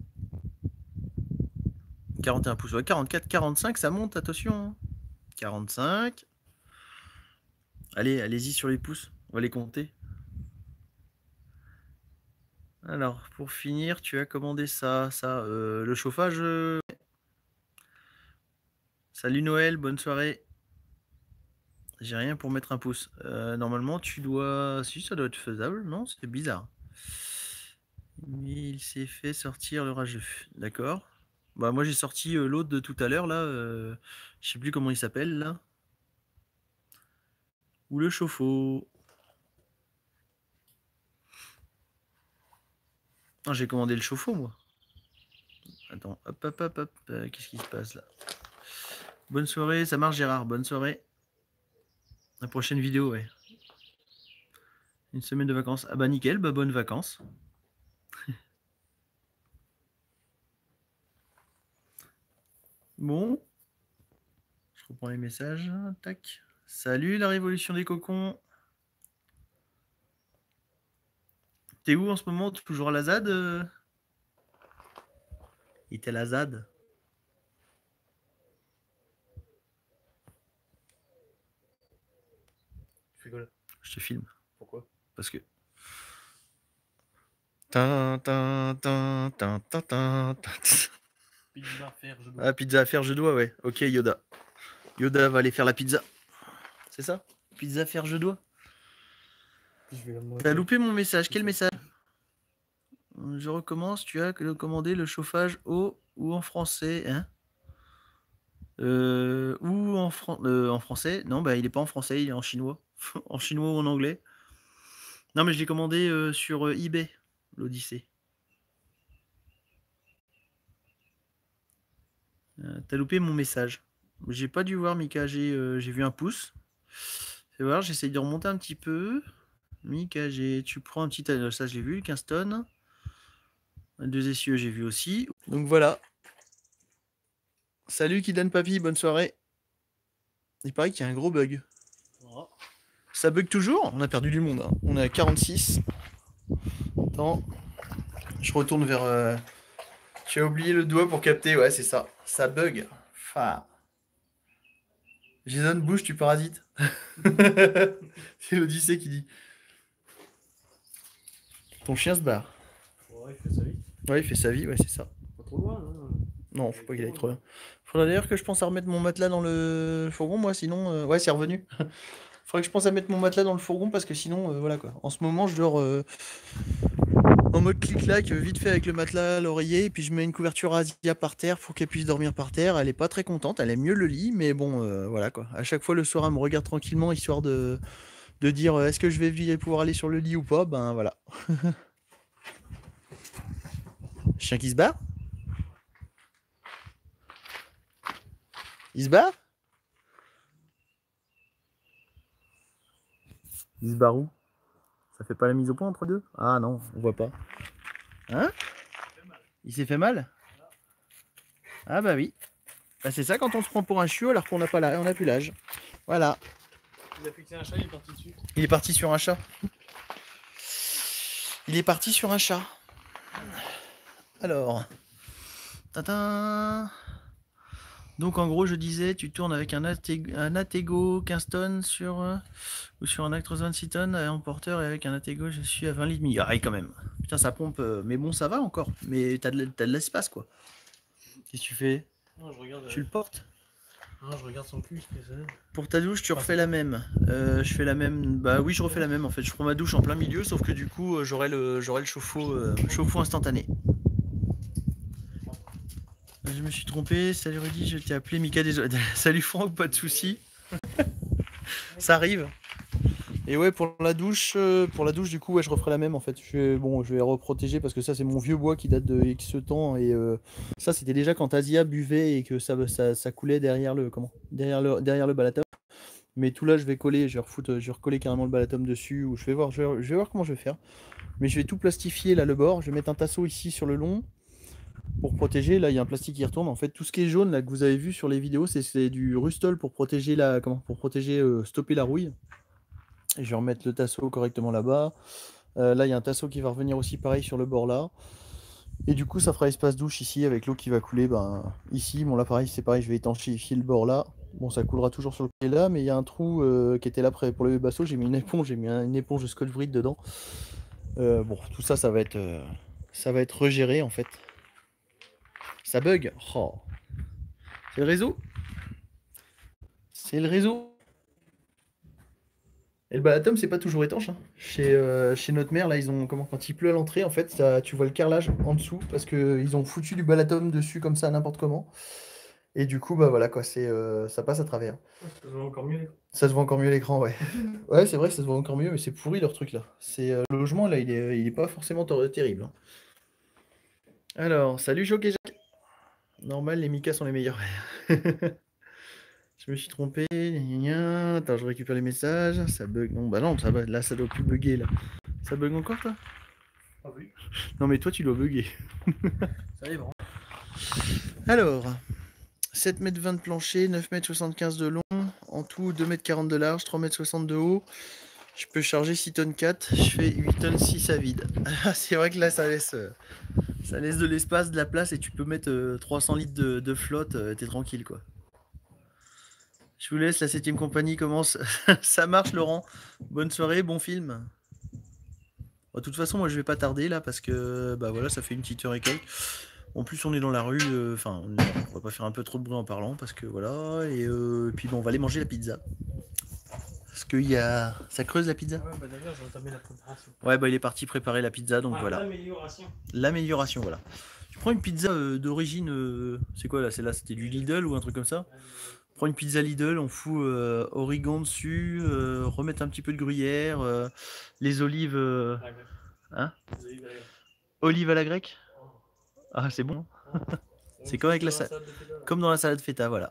41 pouces. Ouais, 44, 45, ça monte, attention. 45. Allez, allez-y sur les pouces. On va les compter. Alors, pour finir, tu as commandé ça. Le chauffage. Salut Noël, bonne soirée. J'ai rien pour mettre un pouce. Normalement, tu dois... Si, ça doit être faisable. Non, c'est bizarre. Il s'est fait sortir le rageux. D'accord. Bah, moi, j'ai sorti l'autre de tout à l'heure, là. Je sais plus comment il s'appelle, là. Ou le chauffe-eau. Ah, j'ai commandé le chauffe-eau, moi. Attends, hop, hop, hop, hop. Qu'est-ce qui se passe, là? Bonne soirée, ça marche, Gérard. Bonne soirée. La prochaine vidéo, ouais. Une semaine de vacances. Ah bah nickel, bah bonnes vacances. Bon. Je reprends les messages. Tac. Salut la révolution des cocons. T'es où en ce moment? Toujours à la ZAD Il était à la ZAD. Tu fais quoi là? Je te filme. Pourquoi? Parce que... Pizza, faire, je dois. Ah, pizza à faire, je dois, ouais. Ok, Yoda. Yoda va aller faire la pizza. C'est ça? Pizza à faire, je dois. Je vais la manger. T'as loupé mon message. Quel message? Je recommence. Tu as commandé le chauffage au ou en français, hein? Ou en français? Non, bah il est pas en français, il est en chinois. En chinois ou en anglais. Non, mais je l'ai commandé sur eBay, l'Odyssée. T'as loupé mon message. J'ai pas dû voir, Mika. J'ai vu un pouce. Fais voir, j'essaye de remonter un petit peu. Mika, tu prends un petit... Ça, je l'ai vu, 15 tonnes. Deux essieux, j'ai vu aussi. Donc voilà. Salut Kidan Papy, bonne soirée. Il paraît qu'il y a un gros bug. Oh. Ça bug toujours? On a perdu du monde. Hein. On est à 46. Attends. Je retourne vers... J'ai oublié le doigt pour capter. Ouais, c'est ça. Ça bug. Enfin... Jason, bouge, tu parasites. C'est l'Odyssée qui dit. Ton chien se barre. Ouais, il fait sa vie. Ouais, il fait sa vie, ouais, c'est ça. Pas trop loin, hein. Non, faut pas qu'il aille trop loin. Faudrait d'ailleurs que je pense à remettre mon matelas dans le fourgon, moi, sinon... Ouais, c'est revenu. Faudrait que je pense à mettre mon matelas dans le fourgon, parce que sinon, voilà quoi. En ce moment, je dors en mode clic-clac, vite fait avec le matelas, l'oreiller, et puis je mets une couverture Asia par terre pour qu'elle puisse dormir par terre. Elle est pas très contente, elle aime mieux le lit, mais bon, voilà quoi. À chaque fois, le soir, elle me regarde tranquillement, histoire de dire est-ce que je vais pouvoir aller sur le lit ou pas, ben voilà. Chien qui se barre? Il se barre? Il se barre où? Ça fait pas la mise au point entre deux? Ah non, on voit pas. Hein? Il s'est fait mal? Ah bah oui. Bah c'est ça quand on se prend pour un chiot alors qu'on n'a pas on n'a plus l'âge. Voilà. Il a fixé un chat, il est parti dessus. Il est parti sur un chat. Il est parti sur un chat. Alors. Tintin. Donc en gros je disais tu tournes avec un Atego 15 tonnes sur ou sur un Actros 26 tonnes en porteur et avec un Atego je suis à 20 litres demi. Ah quand même. Putain ça pompe mais bon ça va encore. Mais t'as de l'espace quoi. Qu'est-ce que tu fais? Non, je regarde. Tu le portes? Non, je regarde son cul, c'est ça. Pour ta douche tu refais la même. Je fais la même. Bah oui je refais la même en fait. Je prends ma douche en plein milieu sauf que du coup j'aurai le chauffe-eau instantané. Je me suis trompé, salut Rudy, je t'ai appelé Mika, désolé. Salut Franck, pas de soucis. Ça arrive. Et ouais, pour la douche du coup, ouais, je referai la même en fait. Je vais reprotéger parce que ça, c'est mon vieux bois qui date de X temps. Et ça, c'était déjà quand Asia buvait et que ça coulait derrière derrière le balatum. Mais tout là, je vais coller, je vais recoller carrément le balatum dessus. Ou je vais voir comment je vais faire. Mais je vais tout plastifier là, le bord. Je vais mettre un tasseau ici sur le long. Pour protéger, là il y a un plastique qui retourne. En fait, tout ce qui est jaune là que vous avez vu sur les vidéos, c'est du Rustol pour protéger stopper la rouille. Et je vais remettre le tasseau correctement là-bas. Là il y a un tasseau qui va revenir aussi pareil sur le bord là. Et du coup ça fera espace douche ici avec l'eau qui va couler ici. Bon là pareil, c'est pareil, je vais étanchéifier le bord là. Bon ça coulera toujours sur le côté là, mais il y a un trou qui était là près pour le bébé basso. J'ai mis une éponge de Scotch Brite dedans. Bon tout ça va être regéré en fait. Ça bug. Oh. C'est le réseau. C'est le réseau. Et le balatum, c'est pas toujours étanche. Hein. Chez notre mère, là, quand il pleut à l'entrée, en fait, tu vois le carrelage en dessous parce qu'ils ont foutu du balatum dessus comme ça, n'importe comment. Et du coup, bah voilà quoi, ça passe à travers. Ça se voit encore mieux l'écran. Ça se voit encore mieux l'écran, ouais. Ouais, c'est vrai que ça se voit encore mieux, mais c'est pourri leur truc là. Le logement là, il est pas forcément terrible. Hein. Alors, salut Jock et Jacques. Normal, les Mika sont les meilleurs. Je me suis trompé. Attends, je récupère les messages. Ça bug. Non, bah non, là, ça doit plus bugger là. Ça bug encore toi? Ah oui. Non, mais toi, tu dois bugger. Ça y est, bon. Alors, 7,20 m de plancher, 9,75 m de long, en tout 2,40 m de large, 3,60 m de haut. Je peux charger 6 tonnes 4, je fais 8 tonnes 6 à vide. C'est vrai que là, ça laisse de l'espace, de la place et tu peux mettre 300 litres de flotte, t'es tranquille quoi. Je vous laisse, la 7ème compagnie commence. Ça marche Laurent. Bonne soirée, bon film. De toute façon, moi je vais pas tarder là parce que bah voilà, ça fait une petite heure et quelques. En plus, on est dans la rue, enfin, on va pas faire un peu trop de bruit en parlant parce que voilà. Et puis bon, on va aller manger la pizza. Parce que ça creuse la pizza. Ouais, bah d'ailleurs, je vais entamer la préparation. Ouais, bah il est parti préparer la pizza, donc voilà. L'amélioration. L'amélioration, voilà. Tu prends une pizza d'origine, c'est quoi là? C'était du Lidl ou un truc comme ça? On prend une pizza Lidl, on fout origan dessus, remettre un petit peu de gruyère, les olives. Hein? Olives à la grecque? Ah, c'est bon. C'est comme avec comme dans la salade feta, voilà.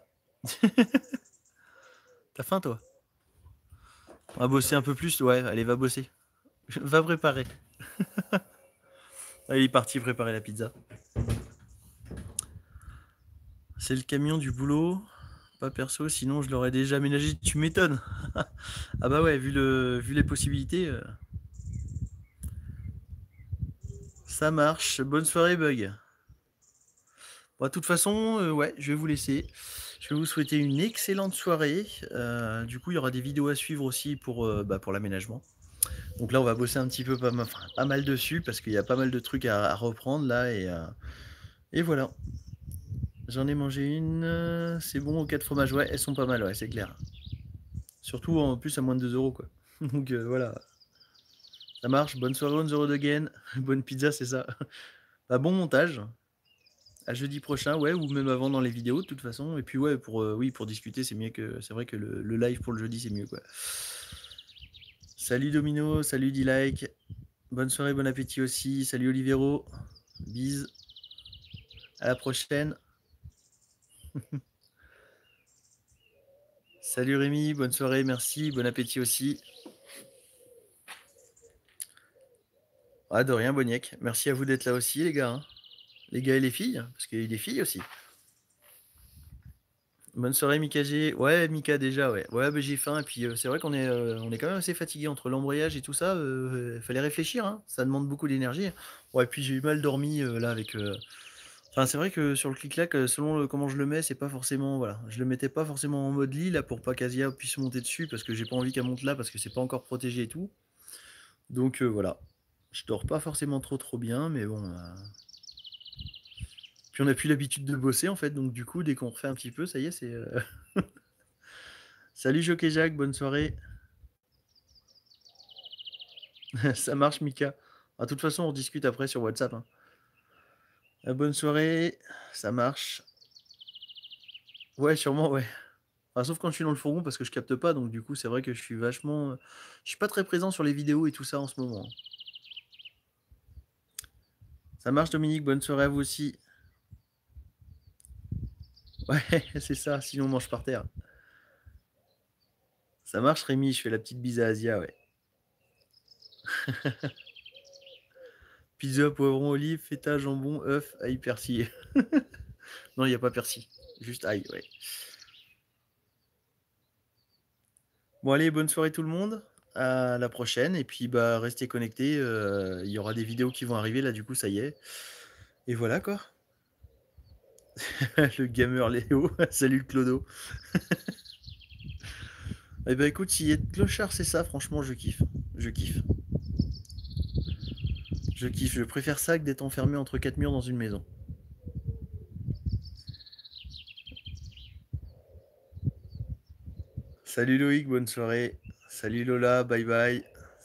T'as faim, toi? On va bosser un peu plus, ouais, allez, va bosser. Va préparer. Allez, il est parti préparer la pizza. C'est le camion du boulot. Pas perso, sinon je l'aurais déjà aménagé. Tu m'étonnes. Ah bah ouais, vu les possibilités. Ça marche. Bonne soirée, Bug. Bon, de toute façon, ouais, je vais vous laisser. Je vais vous souhaiter une excellente soirée. Du coup, il y aura des vidéos à suivre aussi pour l'aménagement. Donc là, on va bosser un petit peu pas mal dessus parce qu'il y a pas mal de trucs à reprendre là. Et voilà. J'en ai mangé une. C'est bon, aux 4 fromages. Ouais, elles sont pas mal, ouais, c'est clair. Surtout en plus à moins de 2 euros, quoi. Donc voilà. Ça marche. Bonne soirée on the road again. Bonne pizza, c'est ça. Bah, bon montage. À jeudi prochain, ouais, ou même avant dans les vidéos de toute façon. Et puis ouais, pour discuter, c'est mieux que. C'est vrai que le live pour le jeudi, c'est mieux, quoi. Salut Domino, salut D-Like. Bonne soirée, bon appétit aussi. Salut Olivero. Bise. À la prochaine. Salut Rémi, bonne soirée, merci. Bon appétit aussi. Ah, de rien, Boniek. Merci à vous d'être là aussi, les gars, hein. Les gars et les filles, parce qu'il y a des filles aussi. Bonne soirée, Mika G. Ouais, Mika, déjà, ouais. Ouais, bah, j'ai faim. Et puis, c'est vrai on est quand même assez fatigué entre l'embrayage et tout ça. Fallait réfléchir, hein. Ça demande beaucoup d'énergie. Ouais, puis j'ai eu mal dormi, là, avec. Enfin, c'est vrai que sur le clic-clac, selon comment je le mets, c'est pas forcément. Voilà. Je le mettais pas forcément en mode lit, là, pour pas qu'Asia puisse monter dessus, parce que j'ai pas envie qu'elle monte là, parce que c'est pas encore protégé et tout. Donc, voilà. Je dors pas forcément trop bien, mais bon. Puis on a plus l'habitude de bosser en fait, donc du coup, dès qu'on refait un petit peu, ça y est, c'est. Salut Jockey Jacques, bonne soirée. Ça marche, Mika. De toute façon, on discute après sur WhatsApp, hein. Bonne soirée, ça marche. Ouais, sûrement, ouais. Sauf quand je suis dans le fourgon parce que je capte pas, donc du coup, c'est vrai que je suis vachement. Je suis pas très présent sur les vidéos et tout ça en ce moment, hein. Ça marche, Dominique, bonne soirée à vous aussi. Ouais, c'est ça, sinon on mange par terre. Ça marche, Rémi, je fais la petite bise à Asia, ouais. Pizza, poivron, olive, feta, jambon, œuf, ail, persil. Non, il n'y a pas persil. Juste ail, ouais. Bon, allez, bonne soirée tout le monde. À la prochaine. Et puis, bah, restez connectés. Il y aura des vidéos qui vont arriver, là, du coup, ça y est. Et voilà, quoi. Le gamer Léo. Salut le clodo. Eh ben, écoute, s'il y a de clochard, c'est ça, franchement, je kiffe. Je kiffe. Je kiffe. Je préfère ça que d'être enfermé entre quatre murs dans une maison. Salut Loïc, bonne soirée. Salut Lola, bye bye.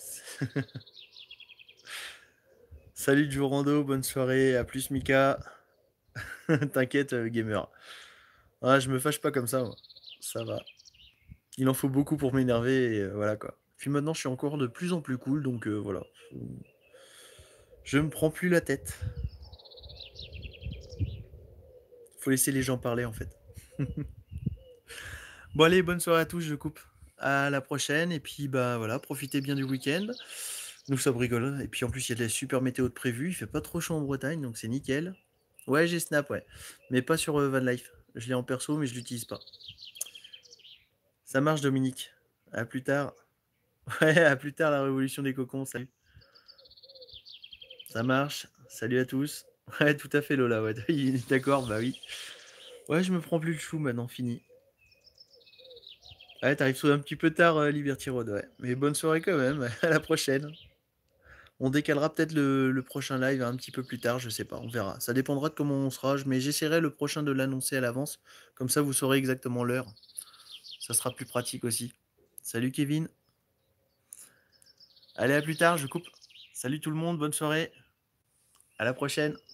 Salut Jurando, bonne soirée. À plus Mika. T'inquiète, gamer. Je me fâche pas comme ça, moi. Ça va. Il en faut beaucoup pour m'énerver, et voilà quoi. Puis maintenant, je suis encore de plus en plus cool, donc voilà. Je me prends plus la tête. Faut laisser les gens parler en fait. Bon allez, bonne soirée à tous, je coupe. À la prochaine, et puis bah voilà, profitez bien du week-end. Nous sommes rigolos, et puis en plus il y a de la super météo de prévu, il fait pas trop chaud en Bretagne, donc c'est nickel. Ouais, j'ai Snap, ouais. Mais pas sur Van Life. Je l'ai en perso, mais je l'utilise pas. Ça marche, Dominique. À plus tard. Ouais, à plus tard, la révolution des cocons, salut. Ça marche. Salut à tous. Ouais, tout à fait, Lola, ouais. D'accord, bah oui. Ouais, je me prends plus le chou maintenant, fini. Ouais, t'arrives un petit peu tard, Liberty Road, ouais. Mais bonne soirée quand même, à la prochaine. On décalera peut-être le prochain live un petit peu plus tard, je sais pas, on verra. Ça dépendra de comment on sera, mais j'essaierai le prochain de l'annoncer à l'avance. Comme ça, vous saurez exactement l'heure. Ça sera plus pratique aussi. Salut Kevin. Allez, à plus tard, je coupe. Salut tout le monde, bonne soirée. À la prochaine.